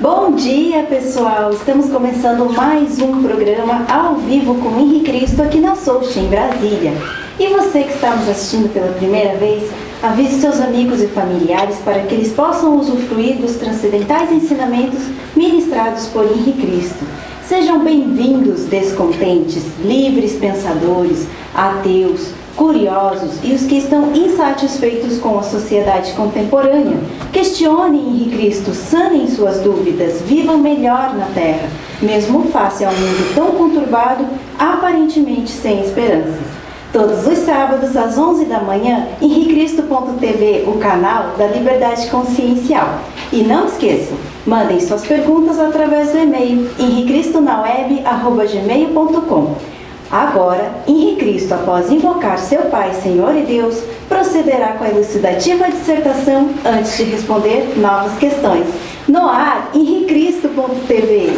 Bom dia, pessoal! Estamos começando mais um programa ao vivo com Henrique Cristo aqui na Soche, em Brasília. E você que está nos assistindo pela primeira vez, avise seus amigos e familiares para que eles possam usufruir dos transcendentais ensinamentos ministrados por Henrique Cristo. Sejam bem-vindos, descontentes, livres pensadores, ateus, curiosos e os que estão insatisfeitos com a sociedade contemporânea. Questionem Henrique Cristo, sanem suas dúvidas, vivam melhor na Terra, mesmo face a um mundo tão conturbado, aparentemente sem esperanças. Todos os sábados, às 11 da manhã, henricristo.tv, o canal da Liberdade Consciencial. E não esqueçam, mandem suas perguntas através do e-mail henricristonaweb@gmail.com. Agora, Henrique Cristo, após invocar seu Pai, Senhor e Deus, procederá com a elucidativa dissertação antes de responder novas questões. No ar, henricristo.tv.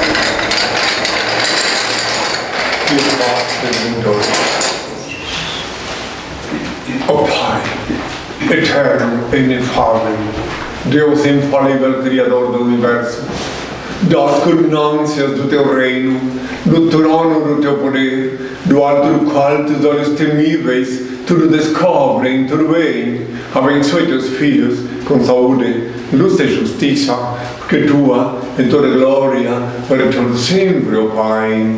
Ó Pai, eterno e inefável, Deus infalível, Criador do Universo, das culminâncias do Teu reino, do trono do Teu poder, do alto do qual Teus olhos temíveis tudo descobrem, tudo bem. Abençoe Teus filhos com saúde, luz e justiça, porque Tua é toda glória para todo sempre, ó Pai.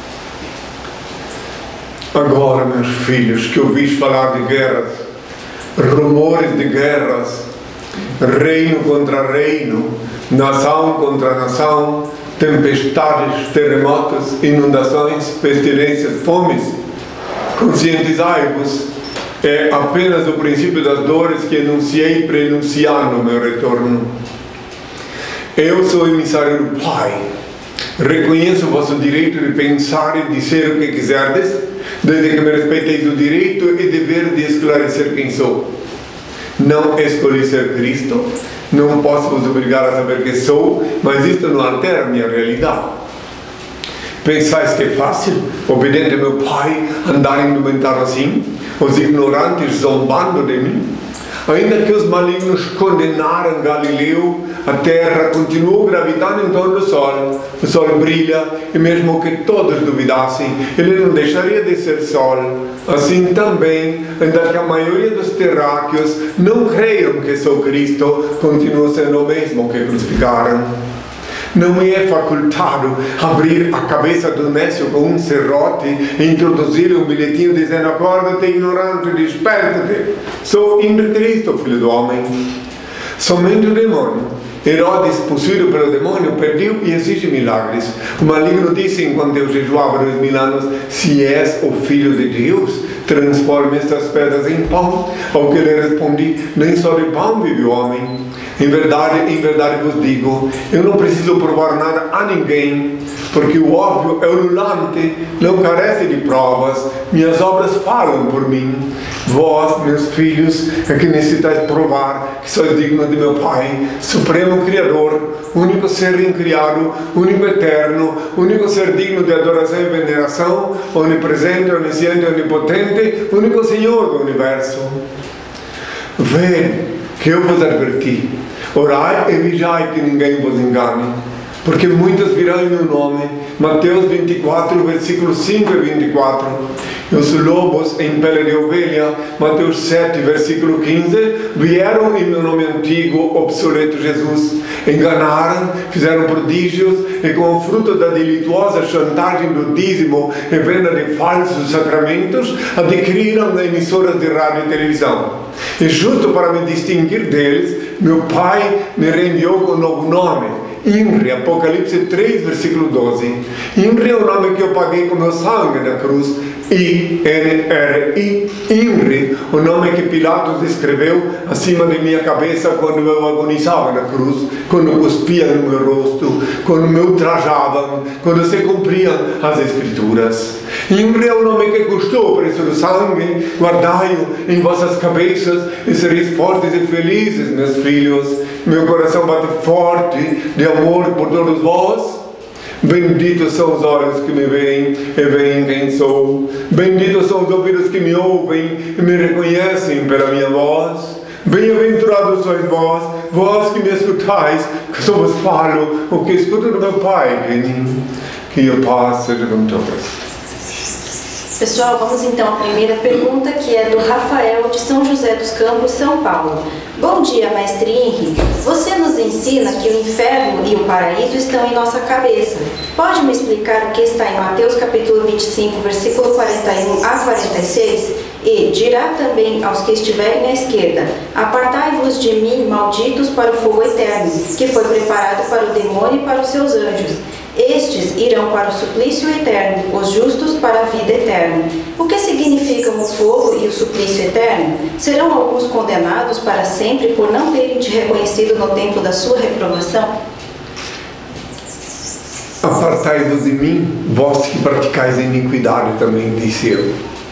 Agora, meus filhos, que ouvis falar de guerras, rumores de guerras, reino contra reino, nação contra nação, tempestades, terremotos, inundações, pestilências, fomes, conscientizai-vos, é apenas o princípio das dores que enunciei prenunciando meu retorno. Eu sou emissário do Pai, reconheço o vosso direito de pensar e dizer o que quiserdes, desde que me respeiteis o direito e dever de esclarecer quem sou. Não escolhi ser Cristo, não posso vos obrigar a saber quem sou, mas isto não altera a minha realidade. Pensais que é fácil, obediente ao meu Pai, andar indumentado assim, os ignorantes zombando de mim? Ainda que os malignos condenaram Galileu, a terra continuou gravitando em torno do sol. O sol brilha, e mesmo que todos duvidassem, ele não deixaria de ser sol. Assim também, ainda que a maioria dos terráqueos não creiam que sou Cristo, continuo sendo o mesmo que crucificaram. Não me é facultado abrir a cabeça do nécio com um serrote e introduzir um bilhetinho dizendo: acorda-te, ignorante, desperta-te. Sou Henrique Cristo, filho do homem. Somente o demônio, Herodes, possuído pelo demônio, pediu e exige milagres. O maligno disse, enquanto eu jejuava 2000 anos: se és o filho de Deus, transforme estas pedras em pão. Ao que lhe respondi: nem só de pão vive o homem. Em verdade vos digo, eu não preciso provar nada a ninguém, porque o óbvio é ululante, não carece de provas, minhas obras falam por mim. Vós, meus filhos, é que necessitais provar que sois dignos de meu Pai, Supremo Criador, único ser incriado, único eterno, único ser digno de adoração e veneração, onipresente, onisciente, onipotente, único Senhor do Universo. Vede que eu vos adverti, orai e vigiai que ninguém vos engane, porque muitos virão em meu nome. Mateus 24, versículos 5 e 24. E os lobos em pele de ovelha, Mateus 7, versículo 15, vieram em meu nome antigo, obsoleto Jesus. Enganaram, fizeram prodígios e com o fruto da delituosa chantagem do dízimo e venda de falsos sacramentos, adquiriram emissoras de rádio e televisão. E justo para me distinguir deles, meu Pai me reenviou com um novo nome, INRI, Apocalipse 3, versículo 12. INRI é o nome que eu paguei com meu sangue na cruz. I-N-R-I, INRI, o nome que Pilatos escreveu acima de minha cabeça quando eu agonizava na cruz, quando cuspia no meu rosto, quando me ultrajavam, quando se cumpriam as Escrituras. INRI é o nome que custou o preço do sangue. Guardai-o em vossas cabeças e sereis fortes e felizes, meus filhos. Meu coração bate forte de amor por todos vós. Benditos são os olhos que me veem e veem quem sou. Benditos são os ouvidos que me ouvem e me reconhecem pela minha voz. Bem-aventurados sois vós, vós que me escutais, que só vos falo o que escuto do meu Pai, que a paz seja com todos. Pessoal, vamos então à primeira pergunta, que é do Rafael, de São José dos Campos, São Paulo. Bom dia, mestre Henrique. Você nos ensina que o inferno e o paraíso estão em nossa cabeça. Pode me explicar o que está em Mateus capítulo 25, versículo 41 a 46? E dirá também aos que estiverem à esquerda: apartai-vos de mim, malditos, para o fogo eterno, que foi preparado para o demônio e para os seus anjos. Estes irão para o suplício eterno, os justos para a vida eterna. O que significam o fogo e o suplício eterno? Serão alguns condenados para sempre por não terem te reconhecido no tempo da sua reprovação? Apartai-vos de mim, vós que praticais a iniquidade, também disse eu.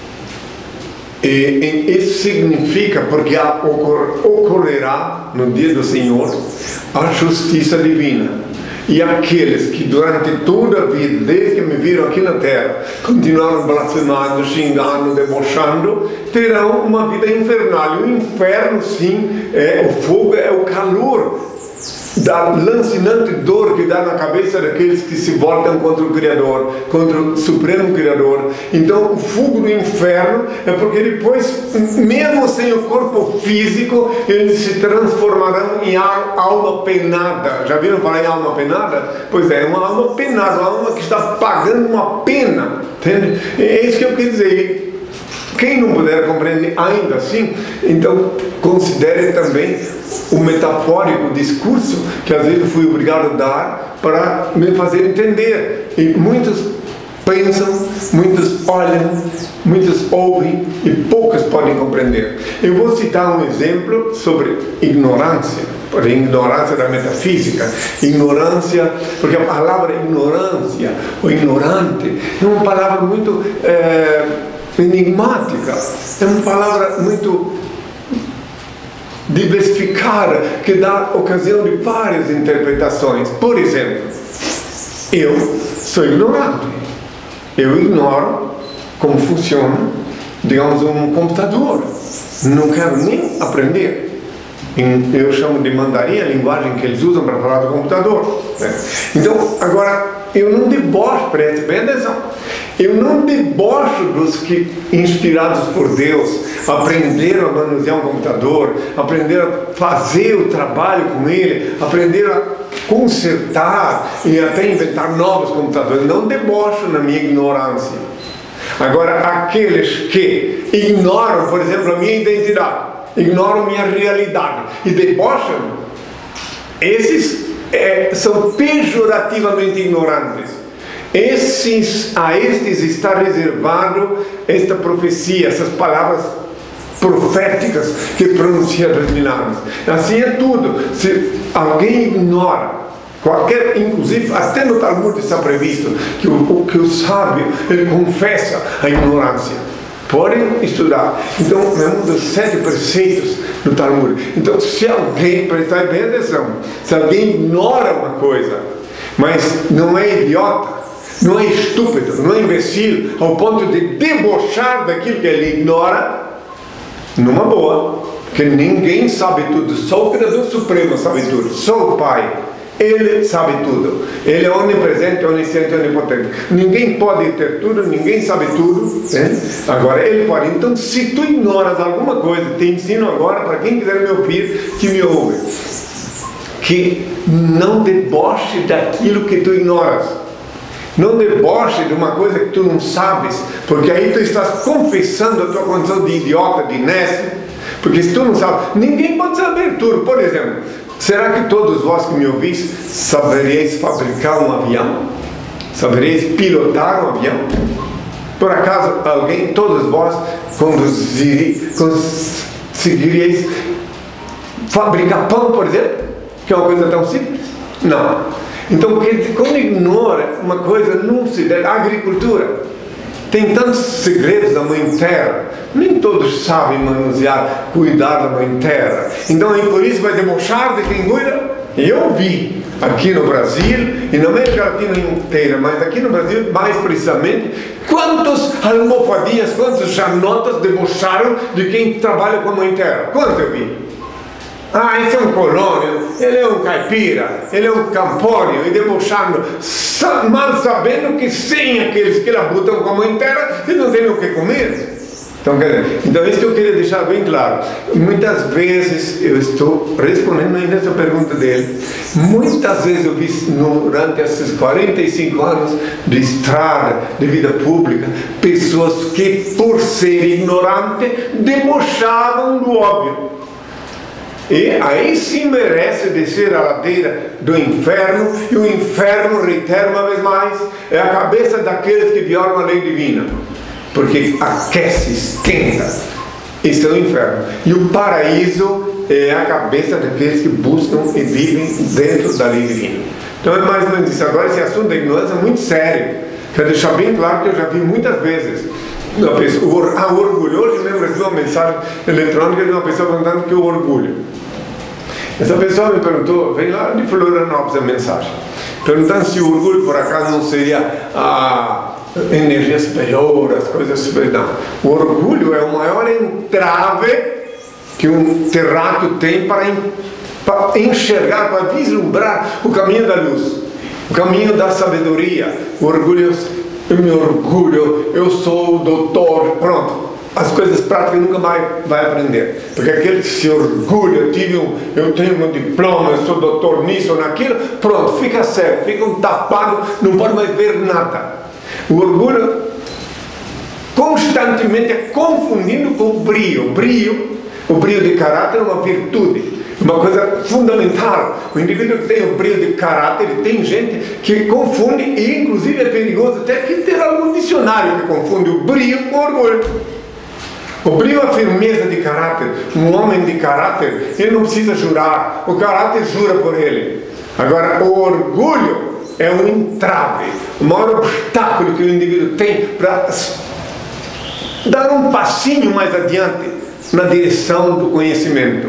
E isso significa, porque ocorrerá no dia do Senhor a justiça divina. E aqueles que durante toda a vida, desde que me viram aqui na terra, continuaram blasfemando, xingando, debochando, terão uma vida infernal. E o inferno, sim, o fogo é o calor da lancinante dor que dá na cabeça daqueles que se voltam contra o Criador, contra o Supremo Criador. Então o fogo do inferno é porque depois, mesmo sem o corpo físico, eles se transformarão em alma penada. Já viram falar em alma penada? Pois é, uma alma penada, uma alma que está pagando uma pena, entende? É isso que eu quis dizer. Quem não puder compreender ainda assim, então considere também o metafórico discurso que às vezes eu fui obrigado a dar para me fazer entender. E muitos pensam, muitos olham, muitos ouvem e poucos podem compreender. Eu vou citar um exemplo sobre ignorância, por ignorância da metafísica, ignorância, porque a palavra ignorância ou ignorante é uma palavra muito enigmática, é uma palavra muito diversificada, que dá ocasião de várias interpretações. Por exemplo, eu sou ignorante, eu ignoro como funciona, digamos, um computador, não quero nem aprender. Eu chamo de mandarim a linguagem que eles usam para falar do computador, né? Então, agora, eu não debocho, preste bem atenção, eu não debocho dos que, inspirados por Deus, aprenderam a manusear um computador, aprenderam a fazer o trabalho com ele, aprenderam a consertar e até inventar novos computadores. Não debocho na minha ignorância. Agora, aqueles que ignoram, por exemplo, a minha identidade, ignoram minha realidade e debocham, esses são pejorativamente ignorantes. A estes está reservado esta profecia, essas palavras proféticas que pronuncia 2000 anos. Assim é tudo. Se alguém ignora qualquer, inclusive até no Talmud está previsto que o sábio, ele confessa a ignorância. Podem estudar. Então, é um dos 7 preceitos do Talmud. Então, se alguém, prestar bem atenção, se alguém ignora uma coisa, mas não é idiota, não é estúpido, não é imbecil, ao ponto de debochar daquilo que ele ignora, numa boa, porque ninguém sabe tudo, só o Criador Supremo sabe tudo, só o Pai. Ele sabe tudo. Ele é onipresente, onisciente, onipotente. Ninguém pode ter tudo, ninguém sabe tudo, né? Agora ele pode. Então, se tu ignoras alguma coisa, te ensino agora, para quem quiser me ouvir, que me ouve, que não deboche daquilo que tu ignoras. Não deboche de uma coisa que tu não sabes, porque aí tu estás confessando a tua condição de idiota, de inércia. Porque se tu não sabes, ninguém pode saber tudo. Por exemplo, será que todos vós que me ouvis sabereis fabricar um avião? Sabereis pilotar um avião? Por acaso todos vós conseguireis fabricar pão, por exemplo? Que é uma coisa tão simples? Não. Então, quando ignora uma coisa, não se deve. A agricultura tem tantos segredos da mãe terra, nem todos sabem manusear, cuidar da mãe terra. Então, por isso vai debochar de quem cuida. Eu vi aqui no Brasil e na América Latina inteira, mas aqui no Brasil mais precisamente, quantas almofadinhas, quantas janotas debocharam de quem trabalha com a mãe terra? Quantos eu vi? ah, esse é um colônio, ele é um caipira, ele é um campônio, e debochando, mal sabendo que sem aqueles que labutam como em terra, eles não têm o que comer. Então isso que eu queria deixar bem claro. Muitas vezes eu estou respondendo ainda essa pergunta dele. Muitas vezes eu vi durante esses 45 anos de estrada, de vida pública, pessoas que por ser ignorante debochavam do óbvio. E aí sim merece descer a ladeira do inferno, e o inferno, reitero uma vez mais, é a cabeça daqueles que violam a lei divina. Porque aquece, esquenta. Isso é o inferno. E o paraíso é a cabeça daqueles que buscam e vivem dentro da lei divina. Então é mais ou menos isso. Agora esse assunto da ignorância é muito sério. Quero deixar bem claro que eu já vi muitas vezes. O orgulho. Hoje mesmo recebi uma mensagem eletrônica de uma pessoa perguntando o que é o orgulho. Essa pessoa me perguntou, veio lá de Florianópolis a mensagem, perguntando se o orgulho por acaso não seria a energia superior, as coisas superiores. Não. O orgulho é o maior entrave que um terráqueo tem para enxergar, para vislumbrar o caminho da luz, o caminho da sabedoria. O orgulho, eu me orgulho, eu sou o doutor, pronto. As coisas práticas nunca mais vai aprender, porque aquele que se orgulha, eu tenho meu diploma, eu sou doutor nisso ou naquilo, pronto, fica cego, fica um tapado, não pode mais ver nada. O orgulho constantemente é confundindo com o brio. O brio de caráter é uma virtude, uma coisa fundamental. O indivíduo que tem o brio de caráter, tem gente que confunde, e inclusive é perigoso até que ter algum dicionário que confunde o brio com o orgulho. O brio é a firmeza de caráter. Um homem de caráter, ele não precisa jurar, o caráter jura por ele. Agora, o orgulho é um entrave, o maior obstáculo que o indivíduo tem para dar um passinho mais adiante na direção do conhecimento.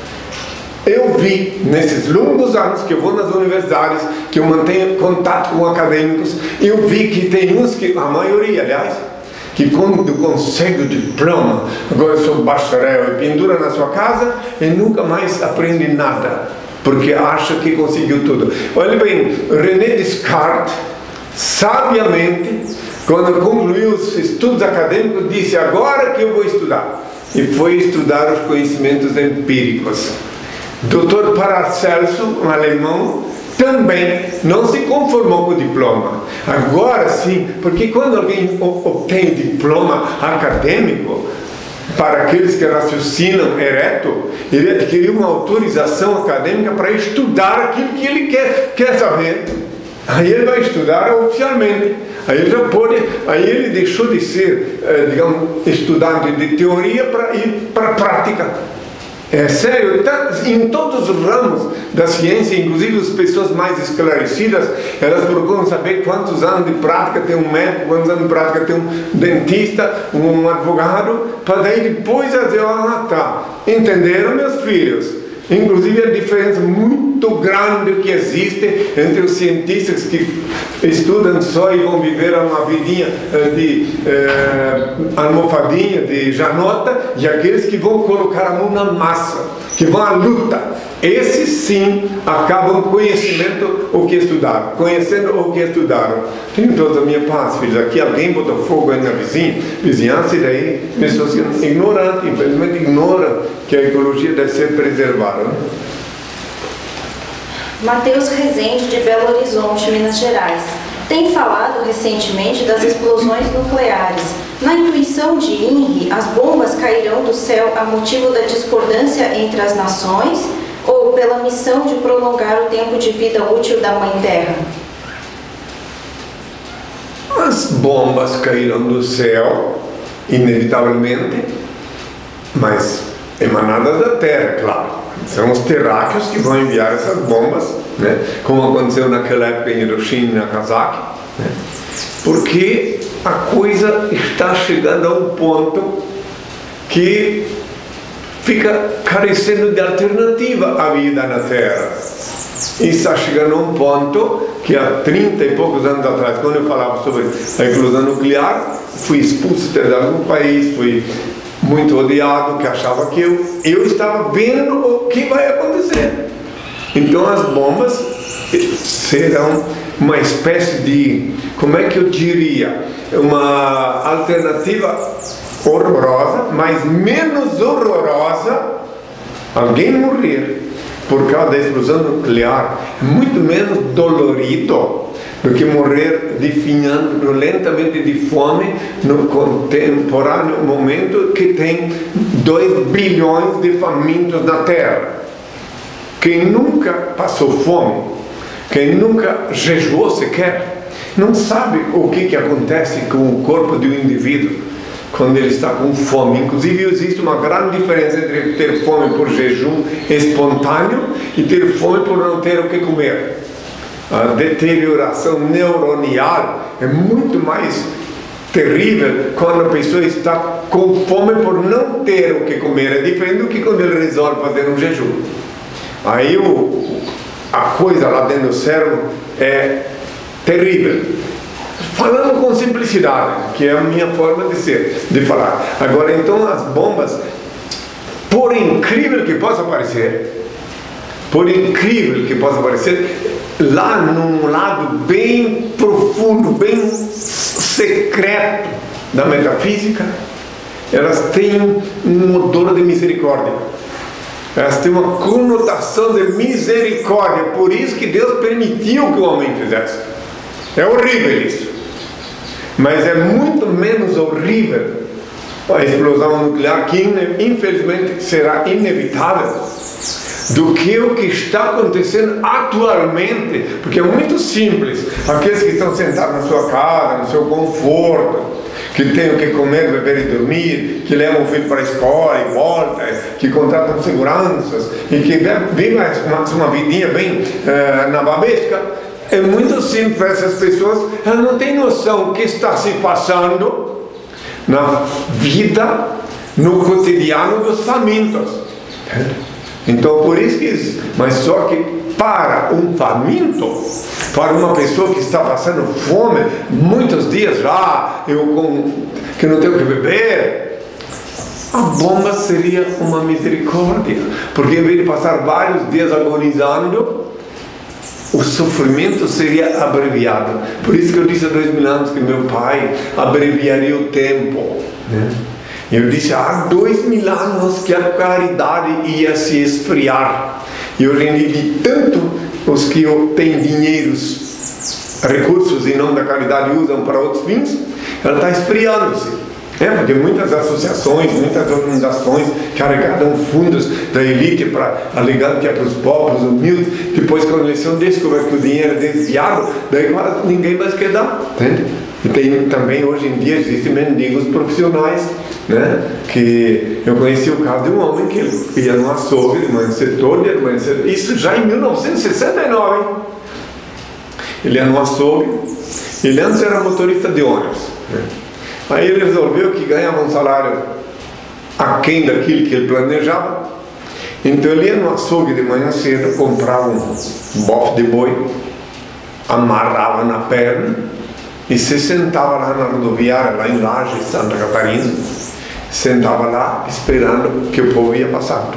Eu vi, nesses longos anos que eu vou nas universidades, que eu mantenho contato com acadêmicos, eu vi que tem uns que, a maioria, aliás, que quando consegue o diploma, agora eu sou bacharel, e pendura na sua casa e nunca mais aprende nada, porque acha que conseguiu tudo. Olha bem, René Descartes, sabiamente, quando concluiu os estudos acadêmicos, disse: agora que eu vou estudar. E foi estudar os conhecimentos empíricos. Dr. Paracelso, um alemão, também não se conformou com o diploma. Agora sim, porque quando alguém obtém diploma acadêmico, para aqueles que raciocinam ereto, ele adquiriu uma autorização acadêmica para estudar aquilo que ele quer saber. Aí ele vai estudar oficialmente. Aí ele já pode, aí ele deixou de ser, digamos, estudante de teoria para ir para a prática. É sério, em todos os ramos da ciência, inclusive as pessoas mais esclarecidas, elas procuram saber quantos anos de prática tem um médico, quantos anos de prática tem um dentista, um advogado, para daí depois dizer: ah, tá, entenderam, meus filhos? Inclusive a diferença muito grande que existe entre os cientistas que estudam só e vão viver uma vidinha de almofadinha, de janota, e aqueles que vão colocar a mão na massa, que vão à luta. Esses sim acabam conhecimento o que estudaram, conhecendo o que estudaram. Tenho toda a minha paz, filhos. Aqui alguém botou fogo aí na vizinhança, e daí pessoas ignorantes, infelizmente ignoram que a ecologia deve ser preservada. Né? Mateus Rezende, de Belo Horizonte, Minas Gerais, tem falado recentemente das explosões nucleares. Na intuição de INRI, as bombas cairão do céu a motivo da discordância entre as nações ou pela missão de prolongar o tempo de vida útil da Mãe Terra? As bombas cairão do céu, inevitavelmente, mas emanadas da Terra, claro. São os terráqueos que vão enviar essas bombas, né? Como aconteceu naquela época em Hiroshima e Nagasaki, né? Porque a coisa está chegando a um ponto que fica carecendo de alternativa à vida na Terra. E está chegando a um ponto que há 30 e poucos anos atrás, quando eu falava sobre a explosão nuclear, fui expulso de algum país, fui muito odiado, que achava que eu estava vendo o que vai acontecer. Então as bombas serão uma espécie de, como é que eu diria, uma alternativa horrorosa, mas menos horrorosa, alguém morrer por causa da explosão nuclear, é muito menos dolorido do que morrer definhando lentamente de fome no contemporâneo momento que tem 2 bilhões de famintos na Terra. Quem nunca passou fome, quem nunca jejuou sequer, não sabe o que acontece com o corpo de um indivíduo quando ele está com fome. Inclusive existe uma grande diferença entre ter fome por jejum espontâneo e ter fome por não ter o que comer. A deterioração neuronial é muito mais terrível quando a pessoa está com fome por não ter o que comer. É diferente do que quando ele resolve fazer um jejum. Aí a coisa lá dentro do cérebro é terrível. Falando com simplicidade, que é a minha forma de falar. Agora, então, as bombas, por incrível que possa parecer, lá num lado bem profundo, bem secreto da metafísica, elas têm um odor de misericórdia. Elas têm uma conotação de misericórdia. Por isso que Deus permitiu que o homem fizesse. É horrível isso. Mas é muito menos horrível a explosão nuclear, que infelizmente será inevitável, do que o que está acontecendo atualmente. Porque é muito simples. Aqueles que estão sentados na sua casa, no seu conforto, que têm o que comer, beber e dormir, que levam o filho para a escola e voltam, que contratam seguranças e que vivem uma vidinha bem nababesca. É muito simples. Essas pessoas, elas não têm noção do que está se passando na vida, no cotidiano dos famintos. Então, por isso que, mas só que para um faminto, para uma pessoa que está passando fome, muitos dias já, que não tenho o que beber, a bomba seria uma misericórdia, porque em vez de passar vários dias agonizando, o sofrimento seria abreviado. Por isso que eu disse há 2000 anos que meu pai abreviaria o tempo, né? Eu disse há 2000 anos que a caridade ia se esfriar. E hoje em dia, de tanto os que têm dinheiros, recursos em nome da caridade usam para outros fins, ela está esfriando-se. Porque muitas associações, muitas organizações que arrecadam fundos da elite alegando que é para os pobres, humildes, depois quando eles são descobertos que o dinheiro é desviado, daí quase ninguém mais quer dar. Entende? E tem também, hoje em dia, existem mendigos profissionais, né? Que eu conheci o caso de um homem que ele ia no açougue de manhã cedo, isso já em 1969, hein? Ele ia no açougue, ele antes era motorista de ônibus, né? Aí ele resolveu que ganhava um salário aquém daquilo que ele planejava. Então ele ia no açougue de manhã cedo, comprava um bofe de boi, amarrava na perna e se sentava lá na rodoviária, lá em Laje, Santa Catarina, sentava lá esperando que o povo ia passando.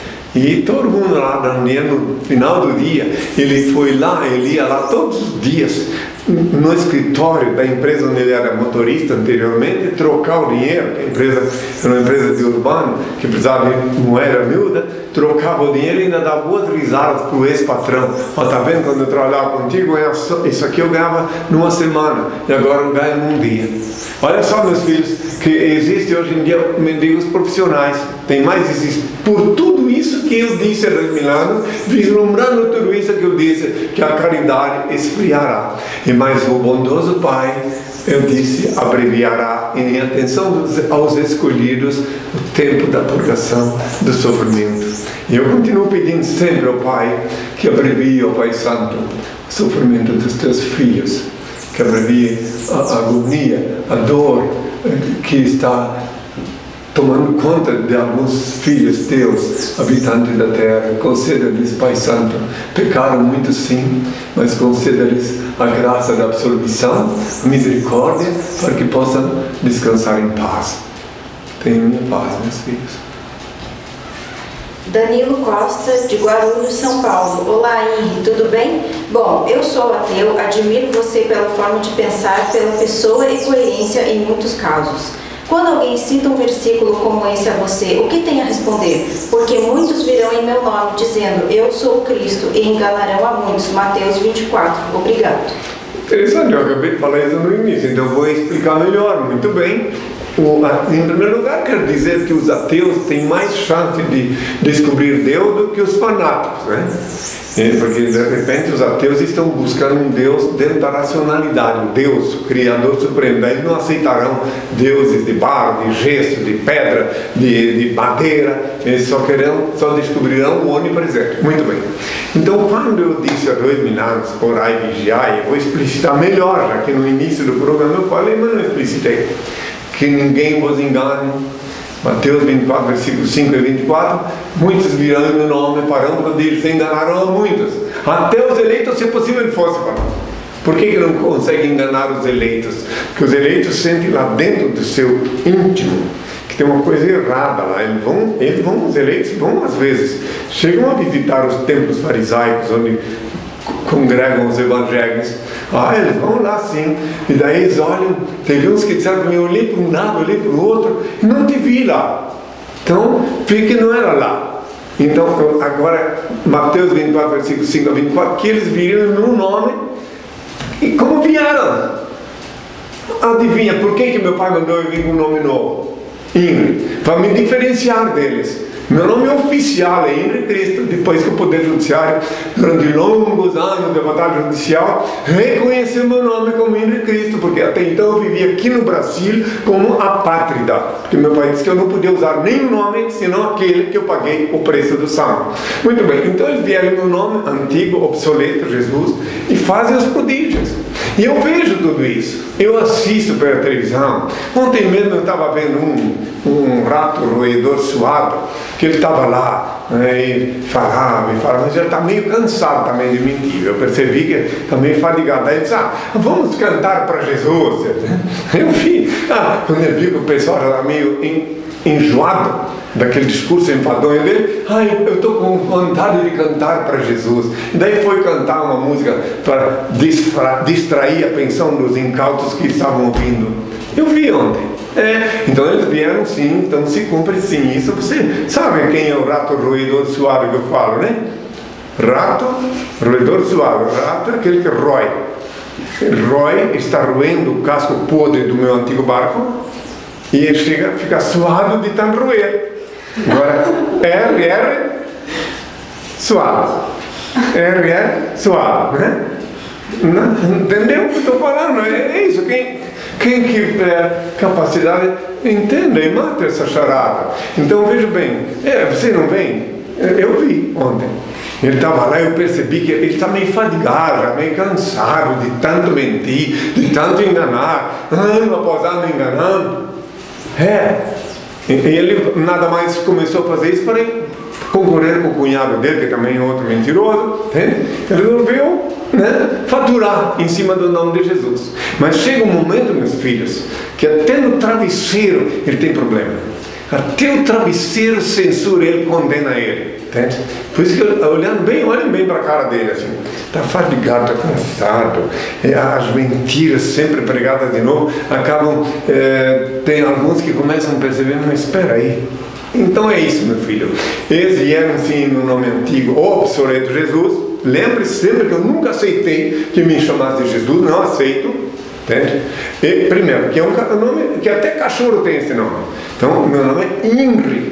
E todo mundo lá dando dinheiro. No final do dia ele ia lá todos os dias no escritório da empresa onde ele era motorista anteriormente, trocar o dinheiro, que a empresa era uma empresa de urbano, que precisava de moeda miúda, trocava o dinheiro e ainda dava boas risadas para o ex-patrão. Tá vendo, quando eu trabalhava contigo, isso aqui eu ganhava numa semana, e agora eu ganho num dia. Olha só, meus filhos, que existe hoje em dia mendigos profissionais. Tem mais esses, por tudo isso que eu disse há 2000 anos, vislumbrando tudo isso que eu disse, que a caridade esfriará. E mais o bondoso Pai, eu disse, abreviará em atenção aos escolhidos o tempo da purgação do sofrimento. E eu continuo pedindo sempre ao Pai que abrevie, ao Pai Santo, o sofrimento dos teus filhos, que abrevie a agonia, a dor que está tomando conta de alguns filhos teus, habitantes da terra. Conceda-lhes, Pai Santo, pecaram muito sim, mas conceda-lhes a graça da absolvição, a misericórdia, para que possam descansar em paz. Tenham minha paz, meus filhos. Danilo Costa, de Guarulhos, São Paulo. Olá, Henri, tudo bem? Bom, eu sou ateu, admiro você pela forma de pensar, pela pessoa e coerência em muitos casos. Quando alguém cita um versículo como esse a você, o que tem a responder? Porque muitos virão em meu nome, dizendo, eu sou o Cristo, e enganarão a muitos. Mateus 24. Obrigado. Interessante, eu acabei de falar isso no início, então eu vou explicar melhor. Muito bem. Em primeiro lugar, quero dizer que os ateus têm mais chance de descobrir Deus do que os fanáticos, né? Porque de repente os ateus estão buscando um Deus dentro da racionalidade, um Deus, o Criador Supremo. Daí não aceitarão deuses de barro, de gesso, de pedra, de madeira. Eles só descobrirão o onipresente. Muito bem. Então, quando eu disse a 2 mil anos, orai e vigiai, eu vou explicitar melhor, já que no início do programa eu falei, mas não explicitei. Que ninguém vos engane. Mateus 24, versículos 5 e 24. Muitos virão em meu nome, farão prodígios, enganaram a muitos. Até os eleitos, se possível, fosse para. Por que não consegue enganar os eleitos? Porque os eleitos sentem lá dentro do seu íntimo que tem uma coisa errada lá. Os eleitos vão às vezes, chegam a visitar os templos farisaicos, onde congregam os evangélicos. Eles vão lá sim, e daí eles olham. Teve uns que disseram para mim, eu olhei para um lado, olhei para o outro, e não te vi lá. Então, vi que não era lá. Então, agora, Mateus 24, versículos 5 a 24, que eles viriam no nome, e como vieram? Adivinha, por que meu pai mandou eu vir com um nome novo? Ingrid, para me diferenciar deles. Meu nome oficial é Henri Cristo, depois que o Poder Judiciário, durante longos anos de batalha judicial, reconheceu meu nome como Henri Cristo, porque até então eu vivia aqui no Brasil como apátrida, porque meu pai disse que eu não podia usar nenhum nome, senão aquele que eu paguei o preço do sangue. Muito bem, então eles vieram no nome antigo, obsoleto, Jesus, e fazem os prodígios. E eu vejo tudo isso, eu assisto pela televisão. Ontem mesmo eu estava vendo um rato roedor suado, que ele estava lá, e falava, mas ele está meio cansado também de mentir. Eu percebi que está meio fadigado. Aí ele disse, vamos cantar para Jesus. Eu vi, quando ele viu que o pessoal já está meio enjoado daquele discurso enfadonho dele, eu estou com vontade de cantar para Jesus. E daí foi cantar uma música para distrair a atenção dos incautos que estavam ouvindo. Eu vi ontem. Então eles vieram sim, então se cumpre sim isso. Você sabe quem é o rato roedor suave que eu falo, né? Rato roedor suave. Rato é aquele que rói. Rói, está roendo o casco podre do meu antigo barco e ele fica suado de tanto roer. Agora, R suave. R suave, né? Entendeu o que eu estou falando? É isso. Quem tiver capacidade, entenda e mata essa charada. Então, veja bem, você não vem? Eu vi ontem. Ele estava lá e eu percebi que ele está meio fadigado, meio cansado de tanto mentir, de tanto enganar, ano após ano enganando. E ele nada mais começou a fazer isso para concorrer com o cunhado dele, que também é outro mentiroso. Ele resolveu faturar em cima do nome de Jesus. Mas chega um momento, meus filhos, que até no travesseiro ele tem problema. Até o travesseiro censura ele, condena ele. Entende? Por isso que olhem bem para a cara dele assim. Está fadigado, está cansado. As mentiras sempre pregadas de novo acabam. Tem alguns que começam a perceber, mas espera aí. Então é isso, meu filho. Eles vieram sim no nome antigo, obsoleto Jesus. Lembre-se sempre que eu nunca aceitei que me chamasse de Jesus, não aceito. Entende? Primeiro, que é um nome que até cachorro tem esse nome. Então, meu nome é Henri.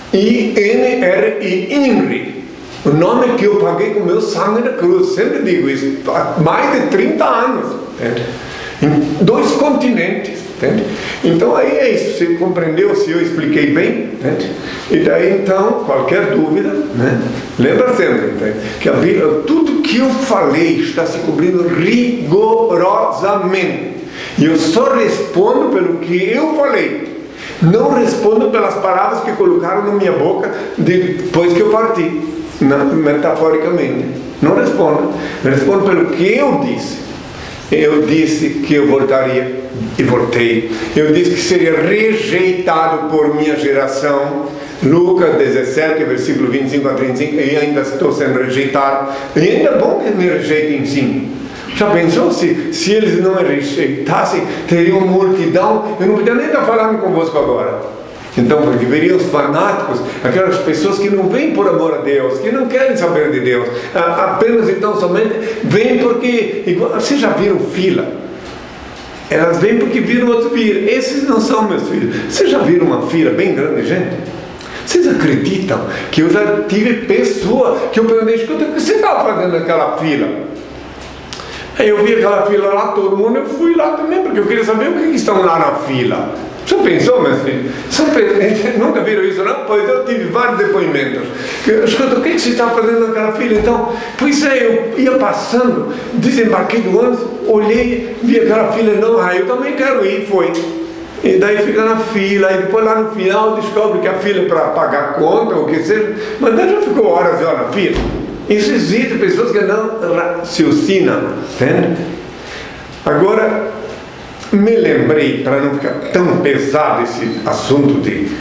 I-N-R-I, Henri. O nome que eu paguei com o meu sangue na cruz. Sempre digo isso. Há mais de 30 anos. Entende? Em 2 continentes. Entende? Então aí é isso, você compreendeu se eu expliquei bem? Entende? E daí então, qualquer dúvida, lembra sempre, entende? Que a Bíblia, tudo que eu falei está se cumprindo rigorosamente. E eu só respondo pelo que eu falei. Não respondo pelas palavras que colocaram na minha boca depois que eu parti, metaforicamente. Não respondo. Respondo pelo que eu disse. Eu disse que eu voltaria e voltei. Eu disse que seria rejeitado por minha geração. Lucas 17, versículo 25 a 35, e ainda estou sendo rejeitado. E ainda é bom que me rejeitem sim. Já pensou se eles não me rejeitassem, teria uma multidão, eu não podia nem estar falando convosco agora. Então, porque veriam os fanáticos, aquelas pessoas que não vêm por amor a Deus, que não querem saber de Deus, apenas então somente vêm porque, igual, vocês já viram fila? Elas vêm porque viram outros vir. Esses não são meus filhos. Vocês já viram uma fila bem grande, gente? Vocês acreditam que eu já tive pessoa que eu perguntei, escuta, o que você estava fazendo naquela fila? Aí eu vi aquela fila lá, todo mundo, eu fui lá também, porque eu queria saber o que estão lá na fila. Já pensou, meus filhos? Nunca viram isso, não? Pois eu tive vários depoimentos. Escuta, o que você está fazendo naquela fila? Então, pois é, eu ia passando, desembarquei do ônibus, olhei, vi aquela fila, não, eu também quero ir, foi. E daí fica na fila, e depois lá no final descobre que a fila é para pagar conta, ou o que seja, mas daí já ficou horas já na fila. Isso existe, pessoas que não raciocinam, entende? Agora, me lembrei, para não ficar tão pesado esse assunto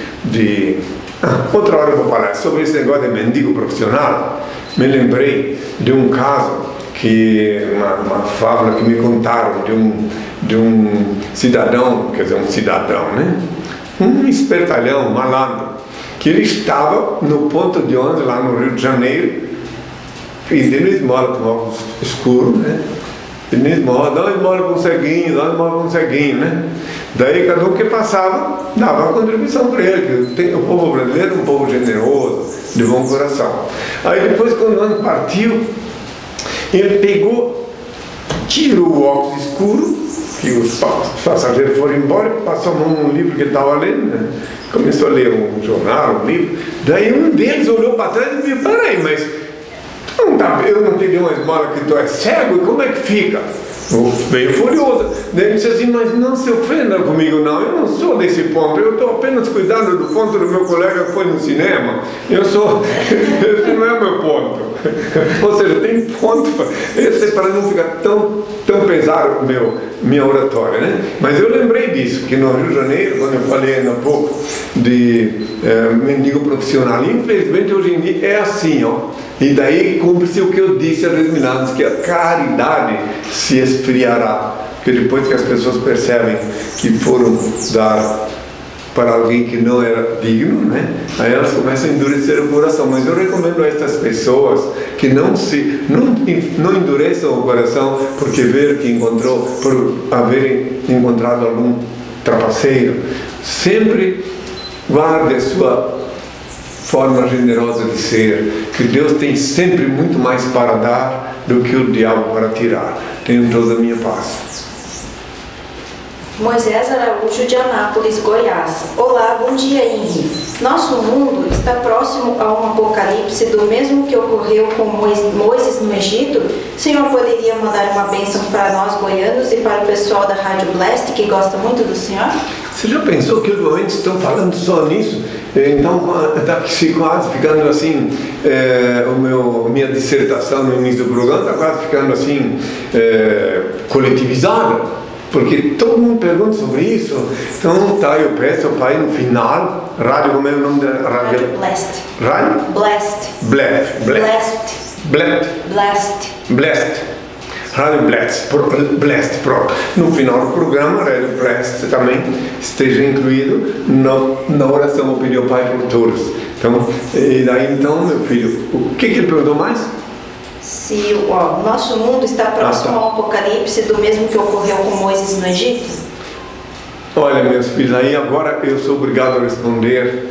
outra hora eu vou falar sobre esse negócio de mendigo profissional. Me lembrei de um caso, uma fábula que me contaram de um cidadão, quer dizer, um cidadão, né? Um espertalhão, um malandro, que ele estava no ponto de ônibus lá no Rio de Janeiro, pedindo esmola com óculos escuros, né? Pedindo esmola, dá uma esmola com um ceguinho, dá uma esmola com um ceguinho, né? Daí cada um que passava dava uma contribuição para ele, que o povo brasileiro é um povo generoso, de bom coração. Aí depois, quando o ano partiu, ele pegou, tirou o óculos escuro, que os passageiros foram embora, passou a mão num livro que ele estava lendo, né? Começou a ler um jornal, um livro. Daí um deles olhou para trás e disse, peraí, mas eu não te dei uma esmola que tu é cego, e como é que fica? Meio furioso. Daí ele disse assim, mas não se ofenda comigo não, eu não sou desse ponto, eu estou apenas cuidando do ponto do meu colega que foi no cinema, esse não é o meu ponto. Ou seja, tem ponto, esse é para não ficar tão pesado minha oratória, né? Mas eu lembrei disso, que no Rio de Janeiro, quando eu falei ainda há pouco de mendigo profissional, infelizmente hoje em dia é assim, ó. E daí cumpre-se o que eu disse a Desminados, que a caridade se esfriará, porque depois que as pessoas percebem que foram dar para alguém que não era digno, né? Aí elas começam a endurecer o coração. Mas eu recomendo a estas pessoas que não endureçam o coração porque por haverem encontrado algum trapaceiro. Sempre guarde a sua forma generosa de ser, que Deus tem sempre muito mais para dar do que o diabo para tirar. Tenham toda a minha paz. Moisés Araújo de Anápolis, Goiás. Olá, bom dia, Henri. Nosso mundo está próximo a um apocalipse do mesmo que ocorreu com Moisés no Egito? O senhor poderia mandar uma bênção para nós goianos e para o pessoal da Rádio Blast, que gosta muito do senhor? Você já pensou que ultimamente estão falando só nisso? Então está quase ficando assim, minha dissertação no início do programa está quase ficando assim, coletivizada. Porque todo mundo pergunta sobre isso. Então tá, eu peço ao Pai no final, rádio, como é o nome da rádio? Rádio Blast. Rádio? Blast. Blast. Rádio Blast, pronto. No final do programa, Rádio Blast também esteja incluído na oração. Eu pedi ao Pai por todos. Então, e daí então, meu filho, o que ele perguntou mais? Se o nosso mundo está próximo ao apocalipse do mesmo que ocorreu com Moisés no Egito? Olha, meus filhos, aí agora eu sou obrigado a responder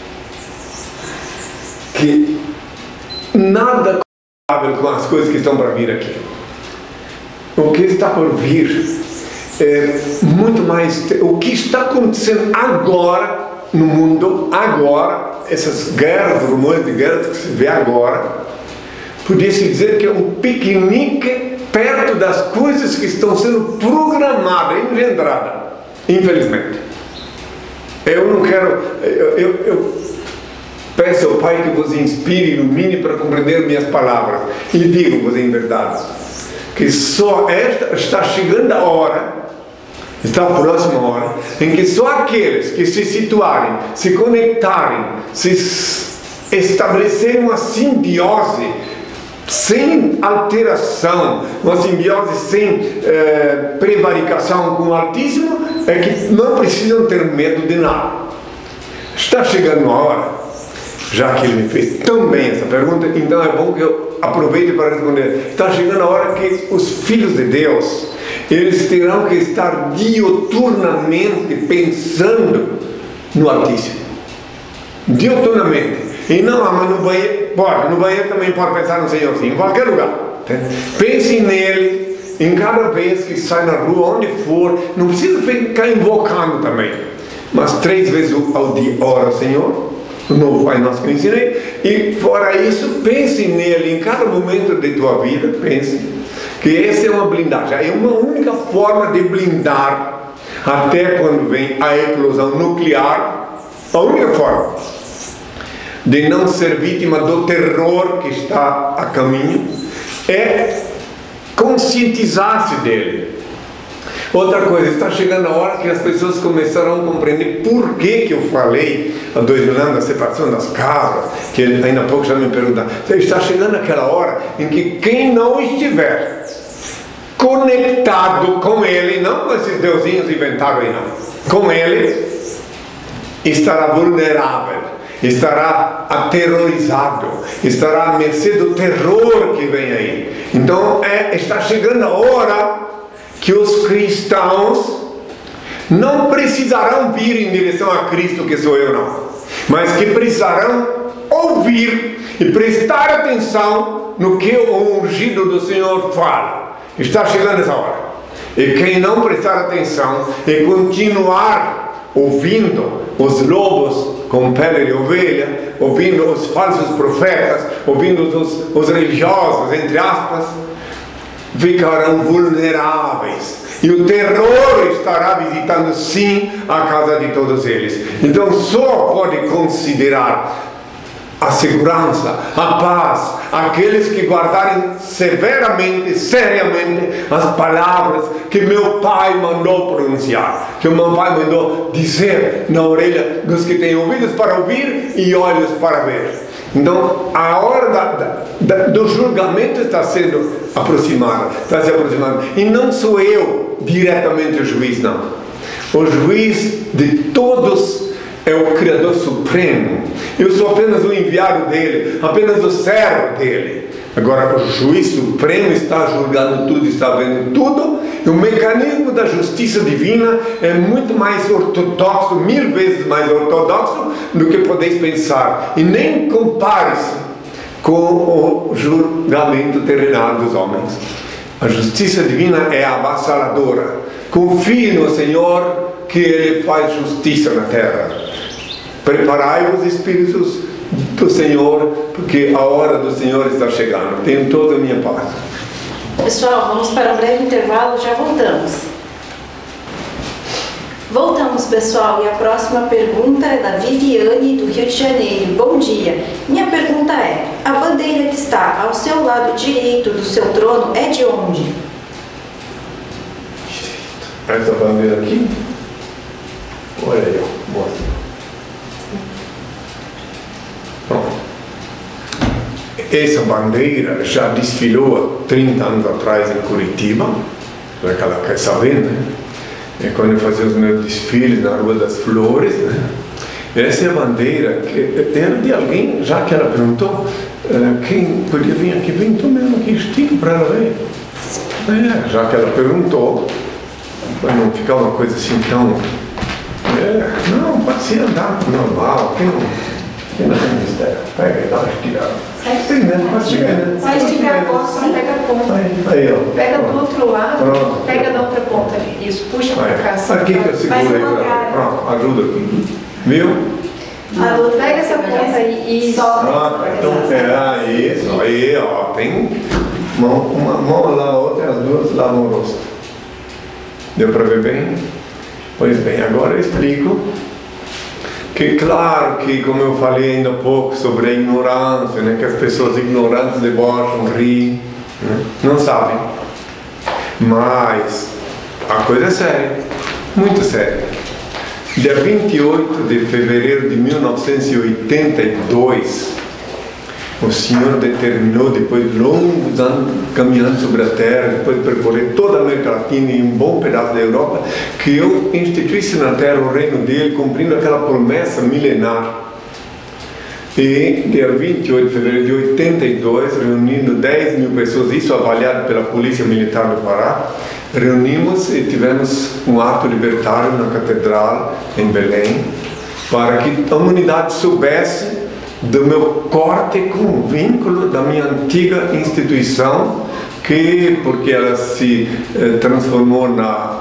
que nada comparável com as coisas que estão para vir aqui. O que está por vir é muito mais. O que está acontecendo agora no mundo, agora, essas guerras, rumores de guerras que se vê agora, podia-se dizer que é um piquenique perto das coisas que estão sendo programadas, engendradas, infelizmente. Eu não quero, eu peço ao Pai que vos inspire e ilumine para compreender minhas palavras, e digo-vos em verdade, que só está chegando a hora, está a próxima hora, em que só aqueles que se situarem, se conectarem, se estabelecerem uma simbiose sem alteração, uma simbiose sem prevaricação com o Altíssimo, é que não precisam ter medo de nada. Está chegando a hora, já que ele me fez tão bem essa pergunta, então é bom que eu aproveite para responder. Está chegando a hora que os filhos de Deus, eles terão que estar diuturnamente pensando no Altíssimo. Diuturnamente. E não, mas no banheiro também pode pensar no Senhor, sim, em qualquer lugar. Pense nele, em cada vez que sai na rua, onde for. Não precisa ficar invocando também, mas 3 vezes ao dia, ora ao Senhor, o novo Pai Nosso que eu ensinei, e fora isso, pense nele em cada momento de tua vida, pense que essa é uma blindagem, é uma única forma de blindar até quando vem a eclosão nuclear, a única forma de não ser vítima do terror que está a caminho é conscientizar-se dele. Outra coisa, está chegando a hora que as pessoas começarão a compreender por que eu falei há 2000 anos da separação das cabras, que ainda há pouco já me perguntaram. Está chegando aquela hora em que quem não estiver conectado com ele, não com esses deusinhos inventados aí não, com ele, estará vulnerável, estará aterrorizado, estará à mercê do terror que vem aí. Então está chegando a hora que os cristãos não precisarão vir em direção a Cristo, que sou eu não, mas que precisarão ouvir e prestar atenção no que o ungido do Senhor fala. Está chegando essa hora. E quem não prestar atenção e continuar ouvindo os lobos com pele de ovelha, ouvindo os falsos profetas, ouvindo os religiosos, entre aspas, ficarão vulneráveis. E o terror estará visitando sim a casa de todos eles. Então só pode considerar a segurança, a paz, aqueles que guardarem severamente, seriamente as palavras que meu Pai mandou pronunciar, que o meu Pai mandou dizer na orelha dos que têm ouvidos para ouvir e olhos para ver. Então a hora do julgamento está sendo aproximada, está se aproximando. E não sou eu diretamente o juiz, não. O juiz de todos é o Criador Supremo. Eu sou apenas o enviado dele, apenas o servo dele. Agora o juiz supremo está julgando tudo, está vendo tudo. E o mecanismo da justiça divina é muito mais ortodoxo, 1000 vezes mais ortodoxo do que podeis pensar. E nem compare-se com o julgamento terrenal dos homens. A justiça divina é avassaladora. Confie no Senhor que Ele faz justiça na terra. Preparai-vos, espíritos do Senhor, porque a hora do Senhor está chegando. Tenho toda a minha paz. Pessoal, vamos para um breve intervalo, já voltamos. Voltamos, pessoal, e a próxima pergunta é da Viviane, do Rio de Janeiro. Bom dia. Minha pergunta é: a bandeira que está ao seu lado direito do seu trono é de onde? Essa bandeira aqui? Olha aí, ó. Mostra. Essa bandeira já desfilou há 30 anos atrás em Curitiba, já que ela quer saber, né? É quando eu fazia os meus desfiles na Rua das Flores, né? Essa é a bandeira que era de alguém, já que ela perguntou, quem podia vir aqui, vem tu mesmo aqui, estica para ela ver. Já que ela perguntou, para não ficar uma coisa assim tão... não, pode ser andar normal, quem não tem mistério. Pega e dá uma estirada. Sim, né? Pode esticar, né? Vai esticar a ponta, só pega a ponta. Aí, ó. Pega do outro lado, pronto. Pega da outra ponta ali. Isso, puxa pra cá. Aqui que eu seguro aí. Pronto, ajuda aqui. Viu? Pega essa ponta aí e solta. Então, isso. Aí, ó. Tem uma mão lá, outra e as duas lavam o rosto. Deu para ver bem? Pois bem, agora eu explico. Que claro que, como eu falei ainda há pouco sobre a ignorância, né, que as pessoas ignorantes debocham, riem, né, não sabem. Mas a coisa é séria, muito séria. Dia 28 de fevereiro de 1982, o Senhor determinou, depois de longos anos caminhando sobre a terra, depois de percorrer toda a América Latina e um bom pedaço da Europa, que eu instituísse na terra o reino dele, cumprindo aquela promessa milenar. E dia 28 de fevereiro de 82, reunindo 10 mil pessoas, isso avaliado pela Polícia Militar do Pará, reunimos e tivemos um ato libertário na Catedral, em Belém, para que a humanidade soubesse do meu corte com vínculo da minha antiga instituição, que, porque ela se transformou na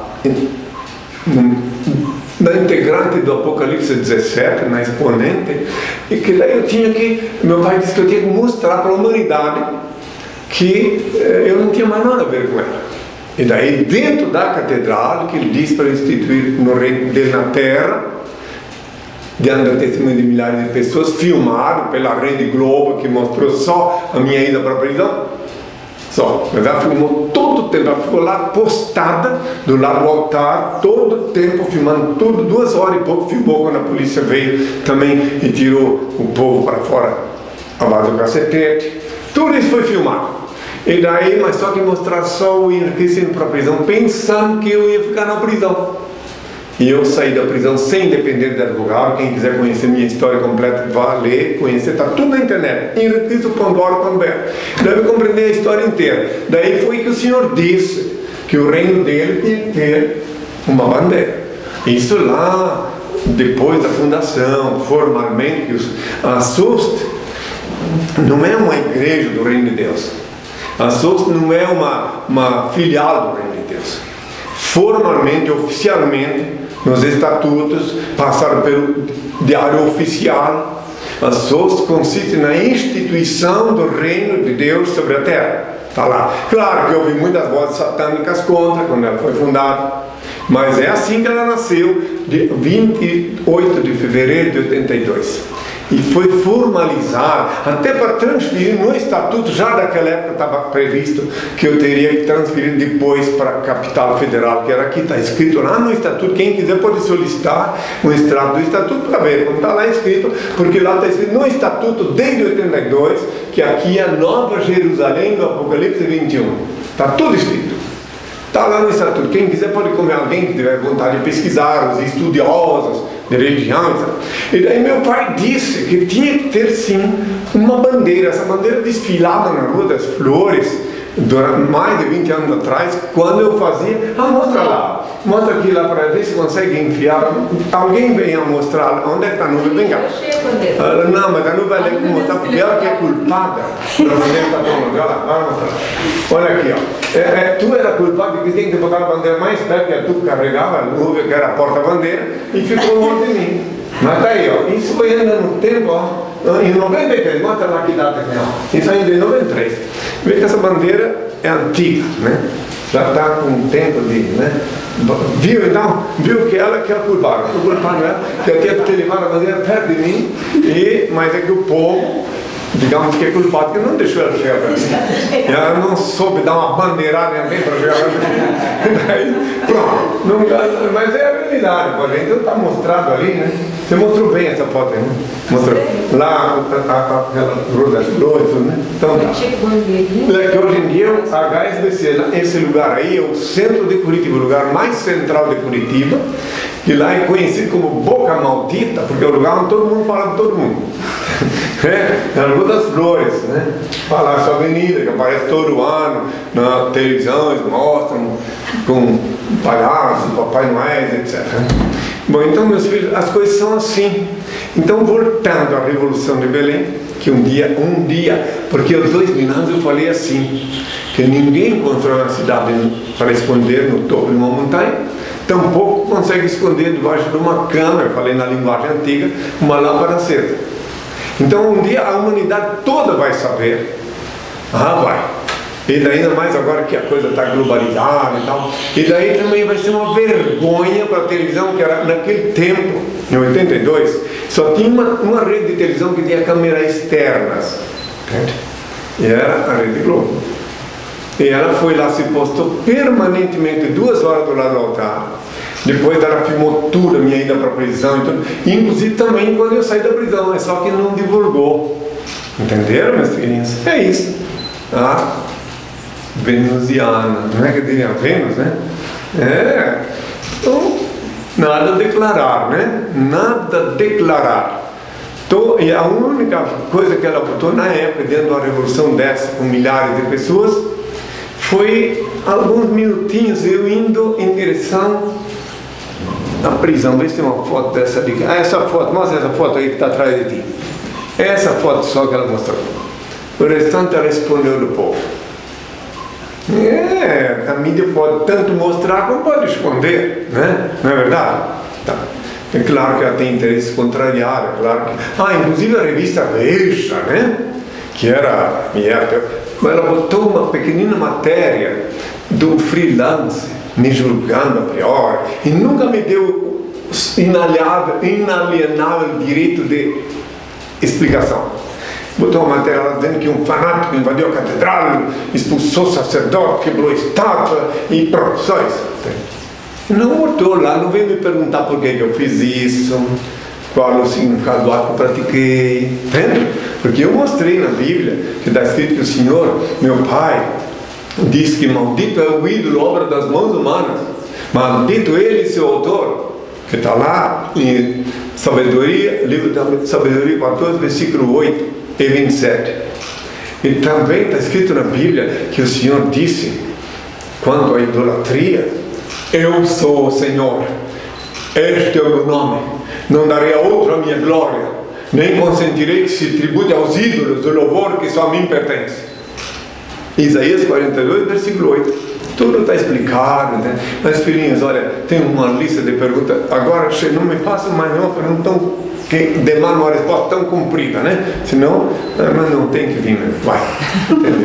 integrante do Apocalipse 17, na exponente, e que daí meu pai disse que eu tinha que mostrar para a humanidade que eu não tinha mais nada a ver com ela. E daí, dentro da catedral, que ele disse para instituir no reino dele na terra, diante do testemunho de milhares de pessoas, filmado pela Rede Globo, que mostrou só a minha ida para a prisão, só, mas ela filmou todo o tempo, ela ficou lá postada do lado do altar, todo o tempo filmando tudo, 2 horas e pouco filmou quando a polícia veio também e tirou o povo para fora a base do cacetete, tudo isso foi filmado. E daí, mas só que mostrar só o Henrique indo para a prisão, pensando que eu ia ficar na prisão. E eu saí da prisão sem depender de advogado. Quem quiser conhecer minha história completa, vá ler, conhecer, está tudo na internet, henriquecristo.org.br. Deve compreender a história inteira. Daí foi que o Senhor disse que o reino dele tinha que ter uma bandeira. Isso lá, depois da fundação, formalmente, a SUST não é uma igreja do reino de Deus. A SUST não é uma filial do reino de Deus. Formalmente, oficialmente, nos estatutos, passaram pelo diário oficial, a SUST consiste na instituição do reino de Deus sobre a terra. Está lá. Claro que houve muitas vozes satânicas contra quando ela foi fundada, mas é assim que ela nasceu, de 28 de fevereiro de 82. E foi formalizar, até para transferir no estatuto, já daquela época estava previsto que eu teria que transferir depois para a capital federal, que era aqui, está escrito lá no estatuto. Quem quiser pode solicitar um extrato do estatuto para ver como está lá escrito, porque lá está escrito no estatuto desde 82 que aqui é a Nova Jerusalém do Apocalipse 21. Está tudo escrito. Está lá no estatuto. Quem quiser pode comer, alguém que tiver vontade de pesquisar, os estudiosos de religião. E daí meu pai disse que tinha que ter sim uma bandeira. Essa bandeira desfilada na Rua das Flores, durante mais de 20 anos atrás, quando eu fazia. Mostra lá, mostra aqui lá para ver se consegue enfiar. Alguém venha mostrar onde é que está a nuvem. Vem cá. Não, mas a nuvem vai mostrar, porque ela que é culpada. Olha aqui, ó. Tu era culpado porque tem que botar a bandeira mais perto, que tu carregava a nuvem, que era a porta-bandeira, e ficou longe de mim. Mas tá aí, ó. Isso foi ainda no tempo, ó. Em 93, mostra lá que data que é. Isso ainda em 93. Vê que essa bandeira é antiga, né? Já está com um tempo de, né? Viu então? Viu que ela que é culpada. O culpado é que eu tinha que ter levado a bandeira perto de mim, mas é que o povo, digamos que é culpado, que não deixou ela chegar para mim. Ela não soube dar uma bandeirada em alguém para chegar para mim. Daí, pronto. Não, mas é a realidade, pô. Então está mostrado ali, né? Você mostrou bem essa foto aí, né? Mostrou. Lá, aquela Rua das Flores, né? Então tá. Que hoje em dia, a HSBC, esse lugar aí é o centro de Curitiba, o lugar mais central de Curitiba, que lá é conhecido como Boca Maldita, porque é o lugar onde todo mundo fala de todo mundo. É a Rua das Flores, né? Fala essa avenida que aparece todo ano na televisão, eles mostram com palhaço, Papai Noel, etc. Bom, então meus filhos, as coisas são assim. Então voltando à Revolução de Belém, que um dia, porque há 2000 anos eu falei assim, que ninguém constrói uma cidade para esconder no topo de uma montanha, tampouco consegue esconder debaixo de uma cama, eu falei na linguagem antiga, uma lâmpada acesa. Então um dia a humanidade toda vai saber, vai. E daí ainda mais agora que a coisa está globalizada e tal. E daí também vai ser uma vergonha para a televisão, que era naquele tempo, em 82, só tinha uma rede de televisão que tinha câmeras externas. Certo? E era a Rede Globo. E ela foi lá, se postou permanentemente 2 horas do lado do altar. Depois ela filmou tudo, a minha ida para a prisão e tudo. Inclusive também quando eu saí da prisão, é só que não divulgou. Entenderam, meus filhinhos? É isso. Ah, venusiana, não é que diria Vênus, né? É. Então, nada a declarar, né? Nada a declarar. Então, e a única coisa que ela botou na época, dentro de uma revolução dessa, com milhares de pessoas, foi alguns minutinhos eu indo em direção à prisão. Vê se tem uma foto dessa ali. Ah, essa foto, mostra essa foto aí que está atrás de ti. Essa foto só que ela mostrou. O restante ela escondeu do povo. A mídia pode tanto mostrar como pode esconder, né? Não é verdade? Tá. É claro que ela tem interesse contrariado, é claro que... inclusive a revista Veja, né? Que era... Ela botou uma pequenina matéria do freelance me julgando a priori e nunca me deu inalienável direito de explicação. Botou uma matéria lá dizendo que um fanático invadiu a catedral, expulsou o sacerdote, quebrou a estátua e pronto, só isso. Não botou lá, não veio me perguntar por que eu fiz isso, qual o significado do ato que eu pratiquei, entende? Porque eu mostrei na Bíblia que está escrito que o Senhor, meu Pai, diz que maldito é o ídolo, obra das mãos humanas, maldito ele e seu autor, que está lá em Sabedoria, livro da Sabedoria 14, versículo 8 e 27. E também está escrito na Bíblia que o Senhor disse, quanto à idolatria, eu sou o Senhor, este é o meu nome, não darei a outro a minha glória, nem consentirei que se tribute aos ídolos o louvor que só a mim pertence. Isaías 42, versículo 8. Tudo está explicado, né? Mas filhinhos, olha, tem uma lista de perguntas. Agora não me façam mais nenhuma pergunta que demanda uma resposta tão comprida, né? Senão, mas não tem que vir mesmo. Vai, entendeu?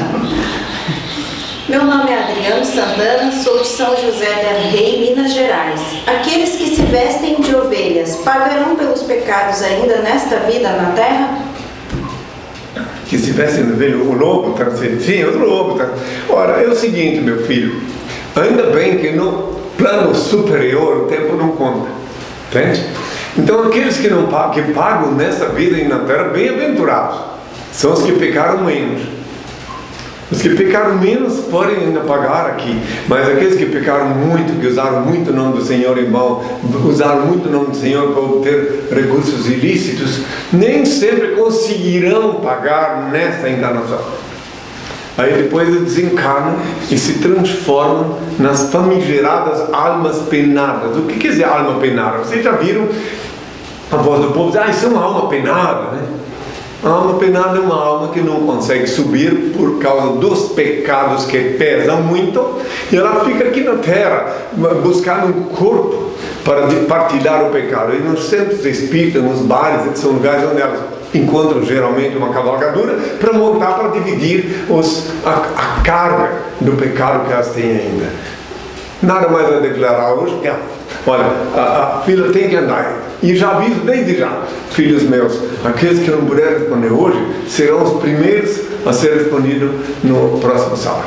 Meu nome é Adriano Santana, sou de São José del Rei, Minas Gerais. Aqueles que se vestem de ovelhas pagarão pelos pecados ainda nesta vida na terra? Que se vestem de ovelha, o lobo, sim, o lobo. Ora, é o seguinte, meu filho, ainda bem que no plano superior o tempo não conta, entende? Então aqueles que pagam nesta vida e na terra, bem-aventurados, são os que pecaram menos. Os que pecaram menos podem ainda pagar aqui, mas aqueles que pecaram muito, que usaram muito o nome do Senhor em vão, usaram muito o nome do Senhor para obter recursos ilícitos, nem sempre conseguirão pagar nessa encarnação. Aí depois eles desencarnam e se transformam nas famigeradas almas penadas. O que quer dizer alma penada? Vocês já viram a voz do povo dizer, isso é uma alma penada, né? A alma penada é uma alma que não consegue subir por causa dos pecados que pesam muito, e ela fica aqui na terra buscando um corpo para partilhar o pecado. E nos centros espíritas, nos bares, que são lugares onde elas encontram geralmente uma cavalgadura para montar, para dividir a carga do pecado que elas têm ainda. Nada mais a declarar hoje que olha, a fila tem que andar. E já aviso desde já, filhos meus, aqueles que não puderem responder hoje serão os primeiros a ser respondidos no próximo sábado.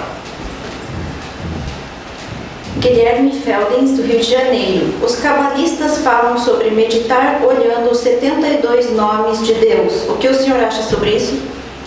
Guilherme Feldens, do Rio de Janeiro. Os cabalistas falam sobre meditar olhando os 72 nomes de Deus. O que o senhor acha sobre isso?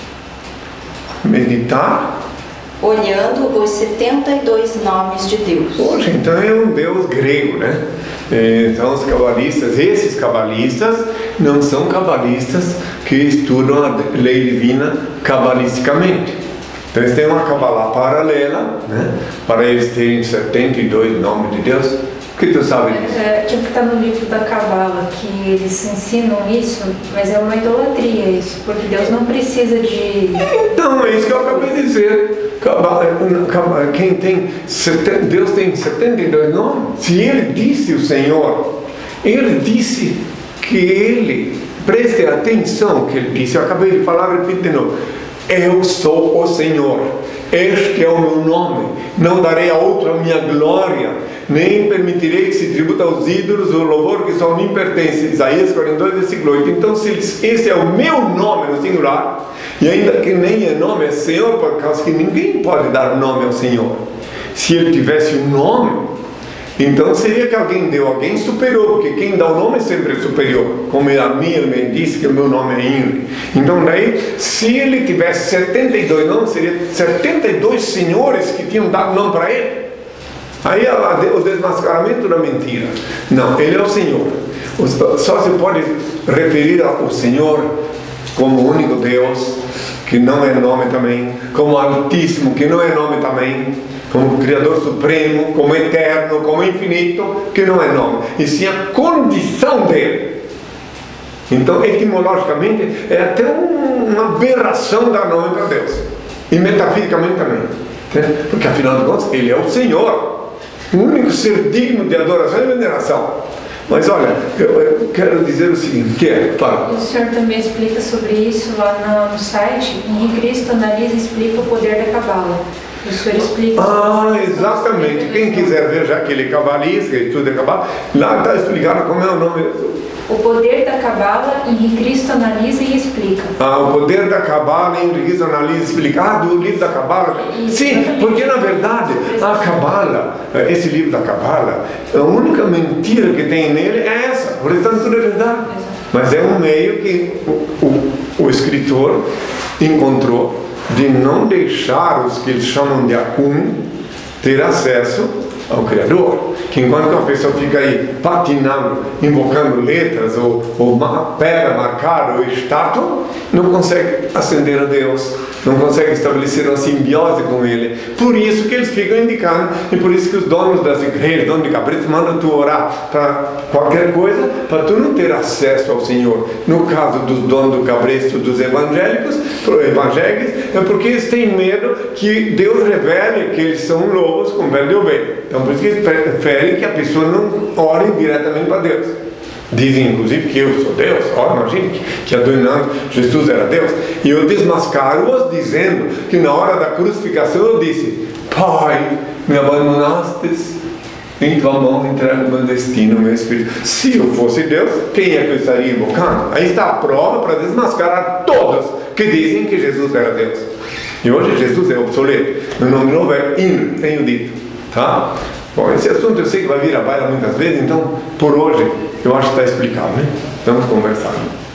Meditar? Olhando os 72 nomes de Deus. Poxa, então é um Deus grego, né? Então os cabalistas, esses cabalistas não são cabalistas que estudam a lei divina cabalisticamente. Então eles têm uma cabalá paralela, né? Para eles terem 72 nomes de Deus. O que tu sabe disso? Tipo que está no livro da Cabala, que eles ensinam isso, mas é uma idolatria isso, porque Deus não precisa de... Então, é isso que eu acabei de dizer. Quem tem Deus tem 72 nomes. Se Ele disse o Senhor, Ele disse que Ele, preste atenção que Ele disse, eu acabei de falar, repito de novo, eu sou o Senhor, este é o meu nome, não darei a outro a minha glória, nem permitirei que se tributa aos ídolos o louvor que só a mim pertence. Isaías 42, versículo 8. Então, se esse é o meu nome no singular, e ainda que nem é nome, é Senhor, por causa que ninguém pode dar nome ao Senhor. Se ele tivesse um nome, então seria que alguém superior, porque quem dá o nome é sempre superior. Como a mim, ele me disse que o meu nome é Henry. Então daí, se ele tivesse 72 nomes, seria 72 senhores que tinham dado nome para ele. Aí o desmascaramento da mentira. Não, ele é o Senhor. Só se pode referir ao Senhor como o único Deus, que não é nome também, como Altíssimo, que não é nome também, como Criador Supremo, como Eterno, como Infinito, que não é nome, e sim a condição dele. Então, etimologicamente, é até uma aberração dar nome para Deus, e metafisicamente também, porque afinal de contas, ele é o Senhor, o único ser digno de adoração e veneração. Mas olha, eu quero dizer o seguinte, fala. O senhor também explica sobre isso lá no site. Henri Cristo analisa e explica o poder da cabala. O senhor explica. Exatamente. Quem quiser ver, já que ele é cabalista, ele estuda cabala, lá está explicado como é o nome. O poder da cabala, Henri Cristo analisa e explica. O poder da cabala, Henri Cristo analisa e explica. Do livro da cabala. Sim, porque na verdade, a cabala, esse livro da cabala, a única mentira que tem nele é essa. Portanto, tudo é verdade. Mas é um meio que o escritor encontrou de não deixar os que eles chamam de Acum ter acesso ao Criador. Que enquanto uma pessoa fica aí patinando, invocando letras ou pedra marcada ou estátua, não consegue ascender a Deus, não consegue estabelecer uma simbiose com Ele. Por isso que eles ficam indicando, e por isso que os donos das igrejas, donos de cabritos, mandam tu orar para qualquer coisa, para tu não ter acesso ao Senhor. No caso dos donos do cabrito, dos evangélicos, é porque eles têm medo que Deus revele que eles são lobos com pele de ovelha. Então por isso que eles preferem que a pessoa não ore diretamente para Deus. Dizem inclusive que eu sou Deus. Imagine que adorando Jesus era Deus. E eu desmascaro-os dizendo que na hora da crucificação eu disse: Pai, me abandonastes, em tua mão entrego o meu destino, meu espírito. Se eu fosse Deus, quem é que eu estaria invocando? Aí está a prova para desmascarar todos que dizem que Jesus era Deus. E hoje Jesus é obsoleto. Meu nome novo é Henry, tenho dito. Tá? Bom, esse assunto eu sei que vai vir à baila muitas vezes, então por hoje eu acho que está explicado, né? Vamos conversar.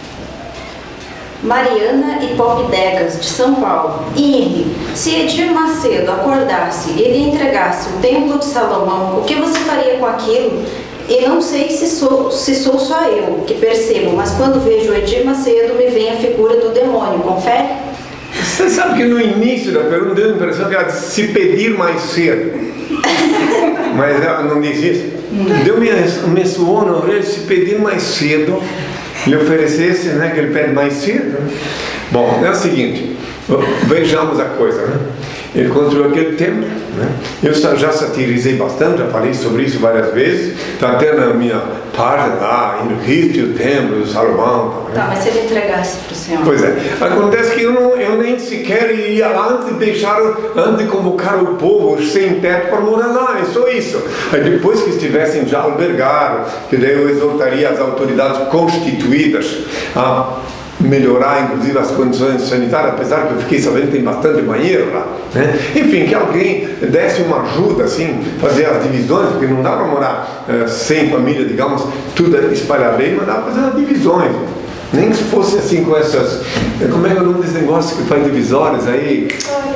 Mariana Hipopidegas, de São Paulo. Henry, se Edir Macedo acordasse e lhe entregasse o templo de Salomão, o que você faria com aquilo? E não sei se sou só eu que percebo, mas quando vejo Edir Macedo me vem a figura do demônio, confere? Você sabe que no início da pergunta deu a impressão que ela disse se pedir mais cedo. Mas ela não disse isso. Me soou na orelha, se pedir mais cedo, lhe oferecesse, né, que ele pede mais cedo. Bom, é o seguinte, vejamos a coisa, né? Ele construiu aquele templo, né? Eu já satirizei bastante, já falei sobre isso várias vezes, está até na minha página lá, Henri Cristo e o templo do Salomão. Tá, mas se ele entregasse para o senhor? Pois é, acontece que eu nem sequer ia lá antes de convocar o povo sem teto para morar lá, é só isso. Aí depois que estivessem já albergados, que daí eu exortaria as autoridades constituídas a melhorar inclusive as condições sanitárias, apesar que eu fiquei sabendo que tem bastante banheiro lá, né? Enfim, que alguém desse uma ajuda assim, fazer as divisões, porque não dá para morar sem família, digamos, tudo espalhado aí, mas dá para fazer as divisões, nem que fosse assim com essas, como é que é o nome desse negócio que faz divisórias aí?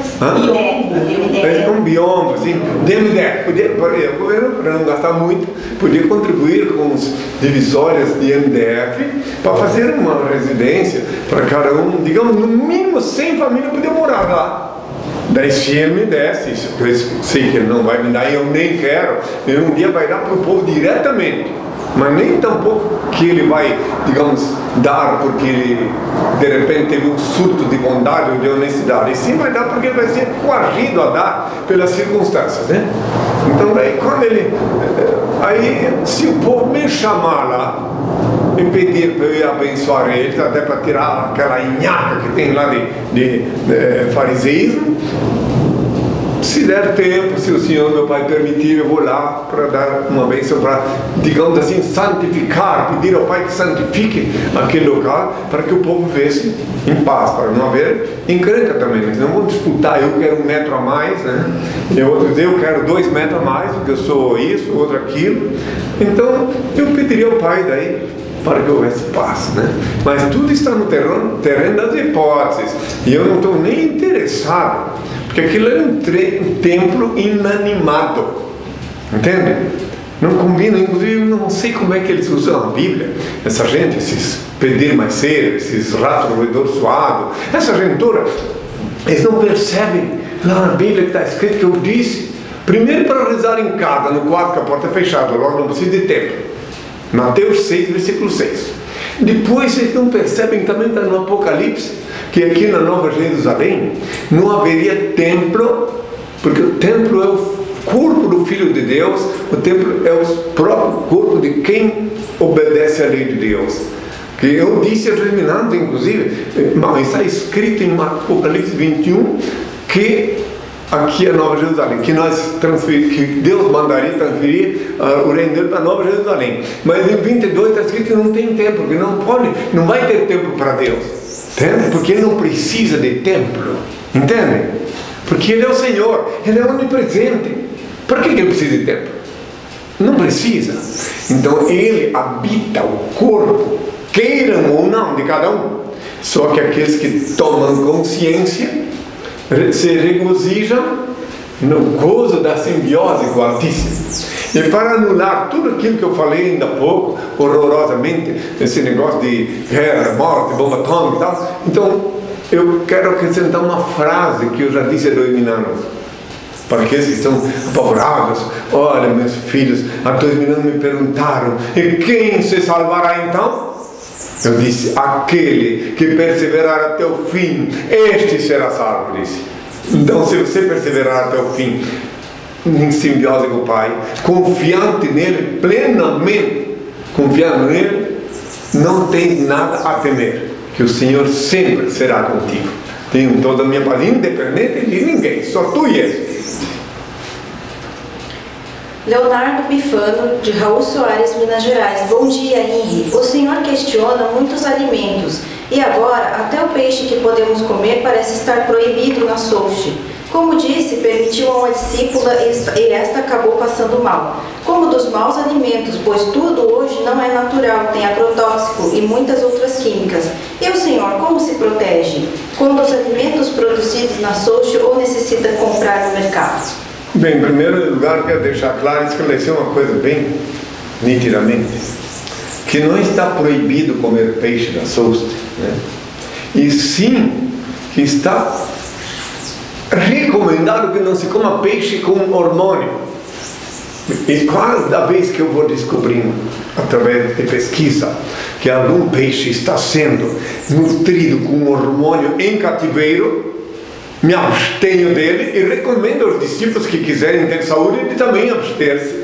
Um biombo, assim, DMDF. O governo, para não gastar muito, podia contribuir com os divisórias de MDF para fazer uma residência para cada um, digamos, no mínimo 100 famílias podiam morar lá. Daí se ele me desse, isso eu sei que ele não vai me dar e eu nem quero, ele um dia vai dar para o povo diretamente. Mas nem tampouco que ele vai, digamos, dar porque ele de repente teve um surto de bondade ou de honestidade. E sim vai dar porque ele vai ser coagido a dar pelas circunstâncias, né? Então daí quando ele... Aí se o povo me chamar lá e pedir para eu ir abençoar eles, até para tirar aquela nhaca que tem lá de fariseísmo, se der tempo, se o Senhor, meu Pai, permitir, eu vou lá para dar uma bênção, para, digamos assim, santificar, pedir ao Pai que santifique aquele local, para que o povo vivesse em paz, para não haver encrenca também. Eles não vão disputar, eu quero 1 metro a mais, né? E outros dizem, eu quero 2 metros a mais, porque eu sou isso, outro aquilo. Então, eu pediria ao Pai daí, para que houvesse paz, né? Mas tudo está no terreno das hipóteses, e eu não estou nem interessado, porque aquilo é um templo inanimado, entende? Não combina, inclusive não sei como é que eles usam a Bíblia, essa gente, esses pedir mais cedo, esses ratos roedores suados, essa gente toda, eles não percebem lá na Bíblia que está escrito que eu disse, primeiro para rezar em casa, no quarto com a porta fechada, logo não precisa de tempo. Mateus 6, versículo 6. Depois vocês não percebem, também está no Apocalipse, que aqui na Nova Jerusalém não haveria templo, porque o templo é o corpo do Filho de Deus, o templo é o próprio corpo de quem obedece à lei de Deus. Que eu disse terminando, inclusive, está escrito em Apocalipse 21 que aqui é Nova Jerusalém, que que Deus mandaria transferir o reino dele para Nova Jerusalém. Mas em 22 está escrito que não tem templo, que não vai ter templo para Deus. Entende? Porque ele não precisa de templo. Entende? Porque ele é o Senhor, ele é onipresente. Por que ele precisa de templo? Não precisa. Então ele habita o corpo, queiram ou não, de cada um. Só que aqueles que tomam consciência se regozijam no gozo da simbiose com o Altíssimo. E para anular tudo aquilo que eu falei ainda há pouco, horrorosamente, esse negócio de guerra, morte, bomba atômica e tal, então eu quero acrescentar uma frase que eu já disse há 2000 anos. Para aqueles que estão apavorados, olha, meus filhos, há 2000 anos me perguntaram, e quem se salvará então? Eu disse, aquele que perseverar até o fim, este será salvo, disse. Então, se você perseverar até o fim, em simbiose com o Pai, confiante nele, plenamente confiando nele, não tens nada a temer, que o Senhor sempre será contigo. Tenho toda a minha paz, independente de ninguém, só tu e ele. Leonardo Bifano, de Raul Soares, Minas Gerais. Bom dia, Henri. O senhor questiona muitos alimentos e agora até o peixe que podemos comer parece estar proibido na Sochi. Como disse, permitiu a uma discípula e esta acabou passando mal. Como dos maus alimentos, pois tudo hoje não é natural, tem agrotóxico e muitas outras químicas. E o senhor como se protege? Quando os alimentos produzidos na Sochi ou necessita comprar no mercado? Bem, em primeiro lugar, quero deixar claro, esclarecer uma coisa bem nitidamente, que não está proibido comer peixe da Sochi, né? E sim que está recomendado que não se coma peixe com hormônio. E cada vez que eu vou descobrindo, através de pesquisa, que algum peixe está sendo nutrido com hormônio em cativeiro, me abstenho dele e recomendo aos discípulos que quiserem ter saúde de também abster-se.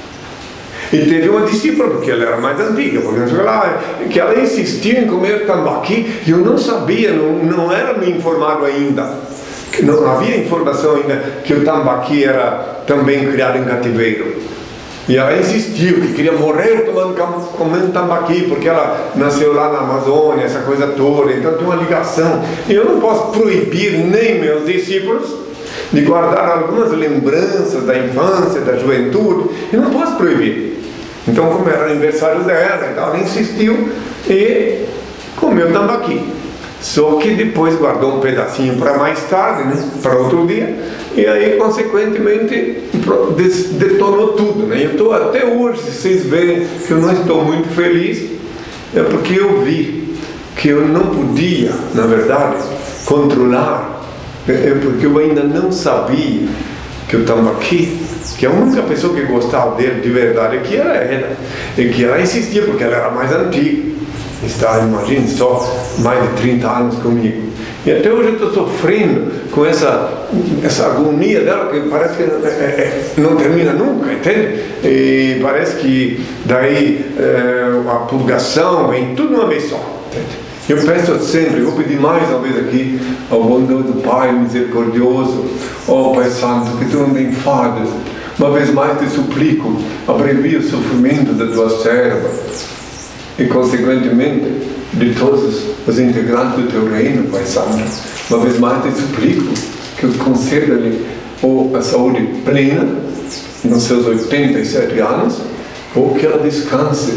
E teve uma discípula, porque ela era mais antiga, que ela insistia em comer tambaqui, e eu não sabia, não era me informado ainda, que não havia informação ainda que o tambaqui era também criado em cativeiro. E ela insistiu que queria morrer comendo tambaqui, porque ela nasceu lá na Amazônia, essa coisa toda, então tem uma ligação. E eu não posso proibir nem meus discípulos de guardar algumas lembranças da infância, da juventude, eu não posso proibir. Então, como era aniversário dela, ela insistiu e comeu tambaqui. Só que depois guardou um pedacinho para mais tarde, né? Para outro dia, e aí consequentemente detonou tudo, né? Eu estou até hoje, se vocês verem que eu não estou muito feliz, é porque eu vi que eu não podia, na verdade, controlar, porque eu ainda não sabia que o tambaqui, que a única pessoa que gostava dele de verdade aqui era ela, e que ela insistia porque ela era mais antiga. Está, imagine só, mais de 30 anos comigo. E até hoje eu estou sofrendo com essa agonia dela, que parece que não termina nunca, entende? E parece que daí a purgação vem tudo de uma vez só, entende? Eu peço sempre, vou pedir mais uma vez aqui ao bondoso Pai misericordioso, ó Pai Santo, que tu não te enfades. Uma vez mais te suplico, abrevia o sofrimento da tua serva e, consequentemente, de todos os integrantes do teu reino, Pai Santo. Uma vez mais te suplico que conceda-lhe a saúde plena nos seus 87 anos, ou que ela descanse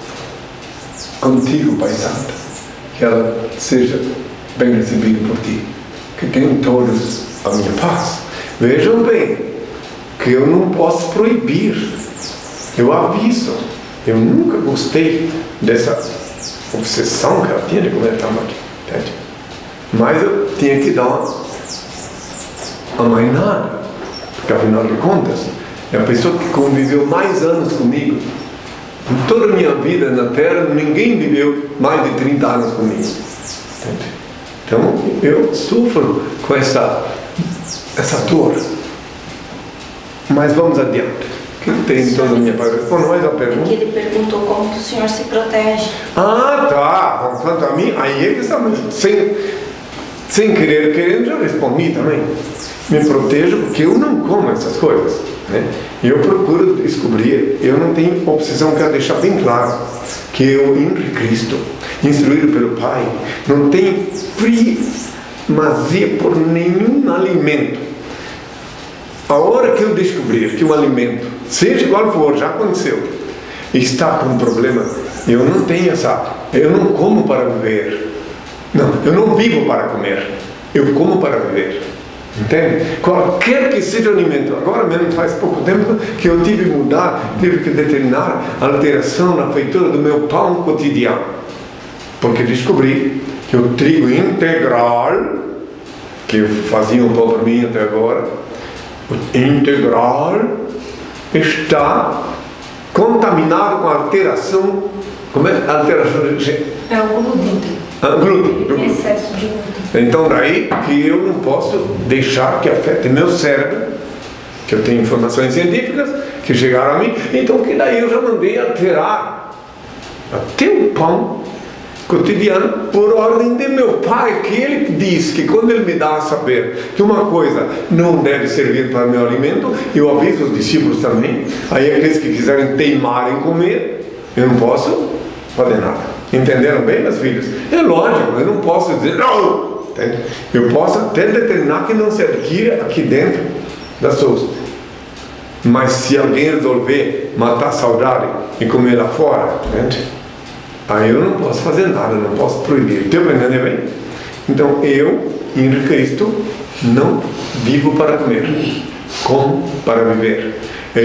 contigo, Pai Santo. Que ela seja bem recebida por ti. Que tenham todos a minha paz. Vejam bem que eu não posso proibir. Eu aviso. Eu nunca gostei dessa obsessão que ela tinha de comer tambaqui. Entende? Mas eu tinha que dar uma amainada. Porque afinal de contas, é a pessoa que conviveu mais anos comigo. Em toda a minha vida na Terra, ninguém viveu mais de 30 anos comigo. Entende? Então, eu sofro com essa dor. Mas vamos adiante. Quem tem toda a minha parte? Responde mais a pergunta. Ele perguntou como que o senhor se protege. Ah, tá. Quanto a mim, aí é que está, sem querer, querendo, já respondi também. Me protejo porque eu não como essas coisas, né? Eu procuro descobrir, eu não tenho obsessão, quero deixar bem claro que eu, em Cristo, instruído pelo Pai, não tenho primazia por nenhum alimento. A hora que eu descobrir que um alimento, seja qual for, já aconteceu, está com um problema, eu não como para viver. Não, eu não vivo para comer, eu como para viver. Entende? Qualquer que seja o alimento. Agora mesmo faz pouco tempo que eu tive que determinar a alteração na feitura do meu pão cotidiano. Porque descobri que o trigo integral, que eu fazia um pão para mim até agora, o integral está contaminado com alteração. Como é? Alteração de... É o glúten. Glúten. Excesso de glúten. Então daí que eu não posso deixar que afete meu cérebro, que eu tenho informações científicas que chegaram a mim, então que daí eu já mandei alterar até o pão cotidiano por ordem de meu Pai, que ele diz que quando ele me dá a saber que uma coisa não deve servir para meu alimento, eu aviso os discípulos também, aí aqueles que quiserem teimar em comer, eu não posso fazer nada. Entenderam bem, meus filhos? É lógico, eu não posso dizer não. Entende? Eu posso até determinar que não se adquira aqui dentro da souza. Mas se alguém resolver matar a saudade e comer lá fora, entende? Aí eu não posso fazer nada, não posso proibir. Estou aprendendo bem? Então eu, em Cristo, não vivo para comer, como para viver.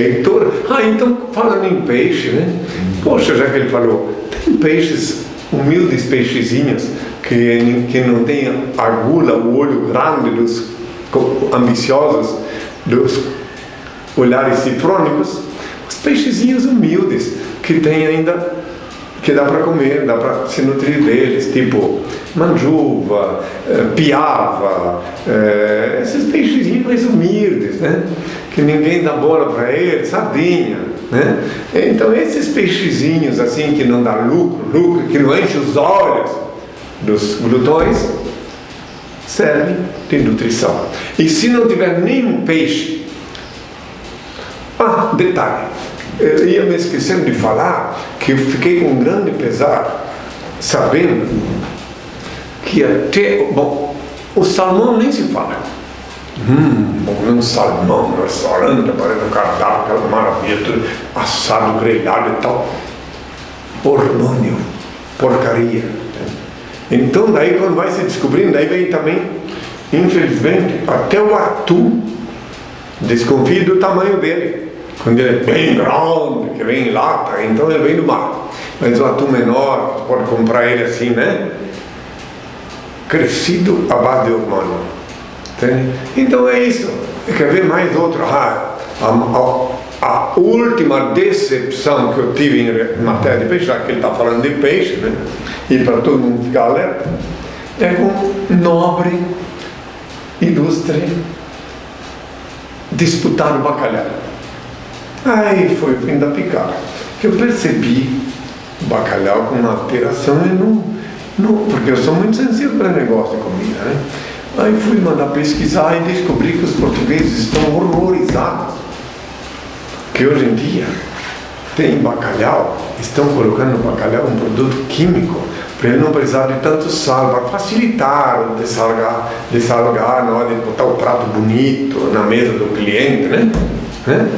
Então falando em peixe, né? Poxa, já que ele falou, tem peixes, humildes peixezinhos, que não tem a gula, o olho grande dos ambiciosos, dos olhares cifrônicos, os peixezinhos humildes, que tem ainda, que dá para comer, dá para se nutrir deles, tipo manjuva, piava, esses peixezinhos mais humildes, né? Que ninguém dá bola para eles, sardinha, né? Então esses peixezinhos assim que não dá lucro, que não enche os olhos dos glutões, servem de nutrição. E se não tiver nenhum peixe, detalhe, eu ia me esquecendo de falar que eu fiquei com um grande pesar sabendo que o salmão nem se fala. Um salmão no restaurante, aparece um cardápio, aquela maravilha, tudo assado, grelhado e tal. Hormônio, porcaria. Então daí quando vai se descobrindo, daí vem também, infelizmente, até o atum. Desconfie do tamanho dele. Quando ele é bem grande, que vem em lata, então ele vem do mar. Mas o atum menor, pode comprar ele assim, né? Crescido à base de hormônio. Entende? Então é isso. Quer ver mais outro? A última decepção que eu tive em matéria de peixe, já que ele está falando de peixe, né? E para todo mundo ficar alerta, é com nobre, ilustre, disputado bacalhau. Aí foi o fim da picada. Que eu percebi o bacalhau com uma alteração Não, porque eu sou muito sensível para negócio de comida, né? Aí fui mandar pesquisar e descobri que os portugueses estão horrorizados. Que hoje em dia tem bacalhau, estão colocando no bacalhau um produto químico para ele não precisar de tanto sal, para facilitar o dessalgar na hora de botar o prato bonito na mesa do cliente, né?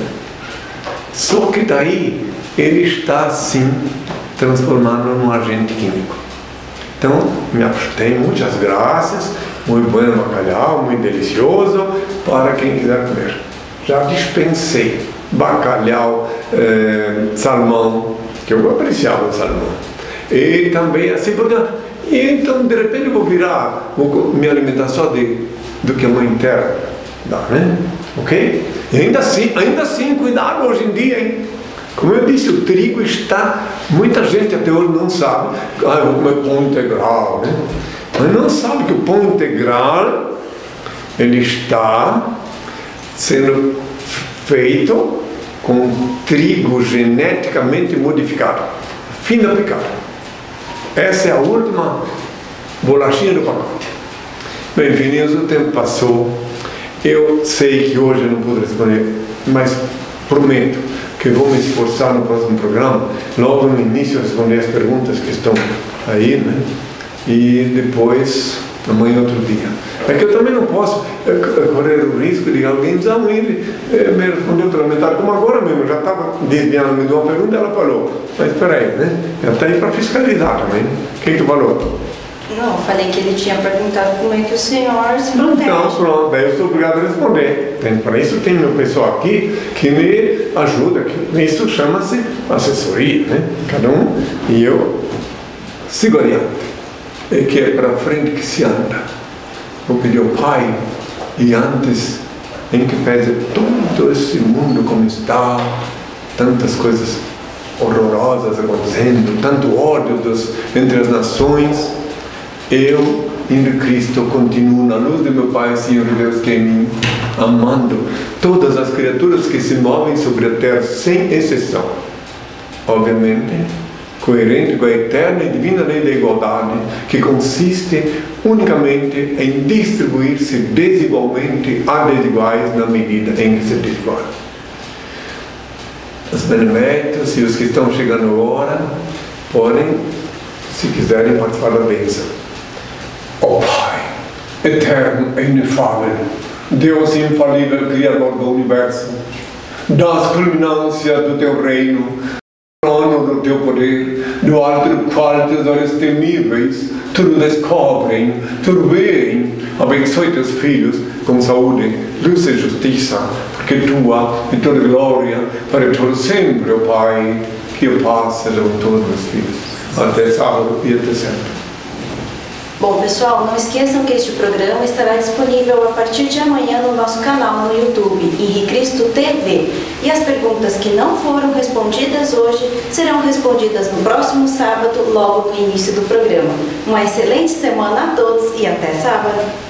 Só que daí ele está sim transformando num agente químico. Então, me abstém, muitas graças, muito bom bacalhau, muito delicioso, para quem quiser comer. Já dispensei bacalhau, salmão, que eu apreciava o salmão. E também assim, portanto, e então de repente eu vou me alimentar só do que a mãe terra dá, né? Ok? E ainda assim, cuidado hoje em dia, hein? Como eu disse, o trigo está, muita gente até hoje não sabe, eu vou comer pão integral, né? Mas não sabe que o pão integral, ele está sendo feito com trigo geneticamente modificado, fim da picada. Essa é a última bolachinha do pacote. Bem, Vinícius, o tempo passou. Eu sei que hoje eu não pude responder, mas prometo que vou me esforçar no próximo programa, logo no início, responder as perguntas que estão aí, né? E depois, amanhã outro dia. É que eu também não posso correr o risco de alguém dizer, ele me respondeu pela metade, como agora mesmo, já estava desviando de uma pergunta, ela falou, mas espera aí, né? Ela está aí para fiscalizar também. O que tu falou? Não, eu falei que ele tinha perguntado como é que o senhor se protege. Então, pronto, daí eu sou obrigado a responder. Para isso tem meu pessoal aqui que me ajuda. Isso chama-se assessoria, né? Cada um, e eu sigo adiante. É que é para frente que se anda. Vou pedir ao Pai, e antes, em que pese todo esse mundo como está, tantas coisas horrorosas acontecendo, tanto ódio entre as nações, eu, em Cristo, continuo na luz de meu Pai, Senhor Deus, que é em mim, amando todas as criaturas que se movem sobre a terra, sem exceção. Obviamente, coerente com a eterna e divina lei da igualdade, que consiste unicamente em distribuir-se desigualmente a desiguais na medida em que se desigualam. Os beneméritos e os que estão chegando agora podem, se quiserem, participar da bênção. Ó Pai, eterno e inefável, Deus infalível, Criador do Universo, das culminâncias do Teu reino, trono do Teu poder, do alto do qual Teus olhos temíveis tudo descobrem, tudo veem, abençoe Teus filhos com saúde, luz e justiça, porque Tua e toda glória para todo sempre, ó Pai, que a paz seja com todos os filhos, até sábado e até sempre. Bom, pessoal, não esqueçam que este programa estará disponível a partir de amanhã no nosso canal no YouTube, Henri Cristo TV. E as perguntas que não foram respondidas hoje serão respondidas no próximo sábado, logo no início do programa. Uma excelente semana a todos e até sábado!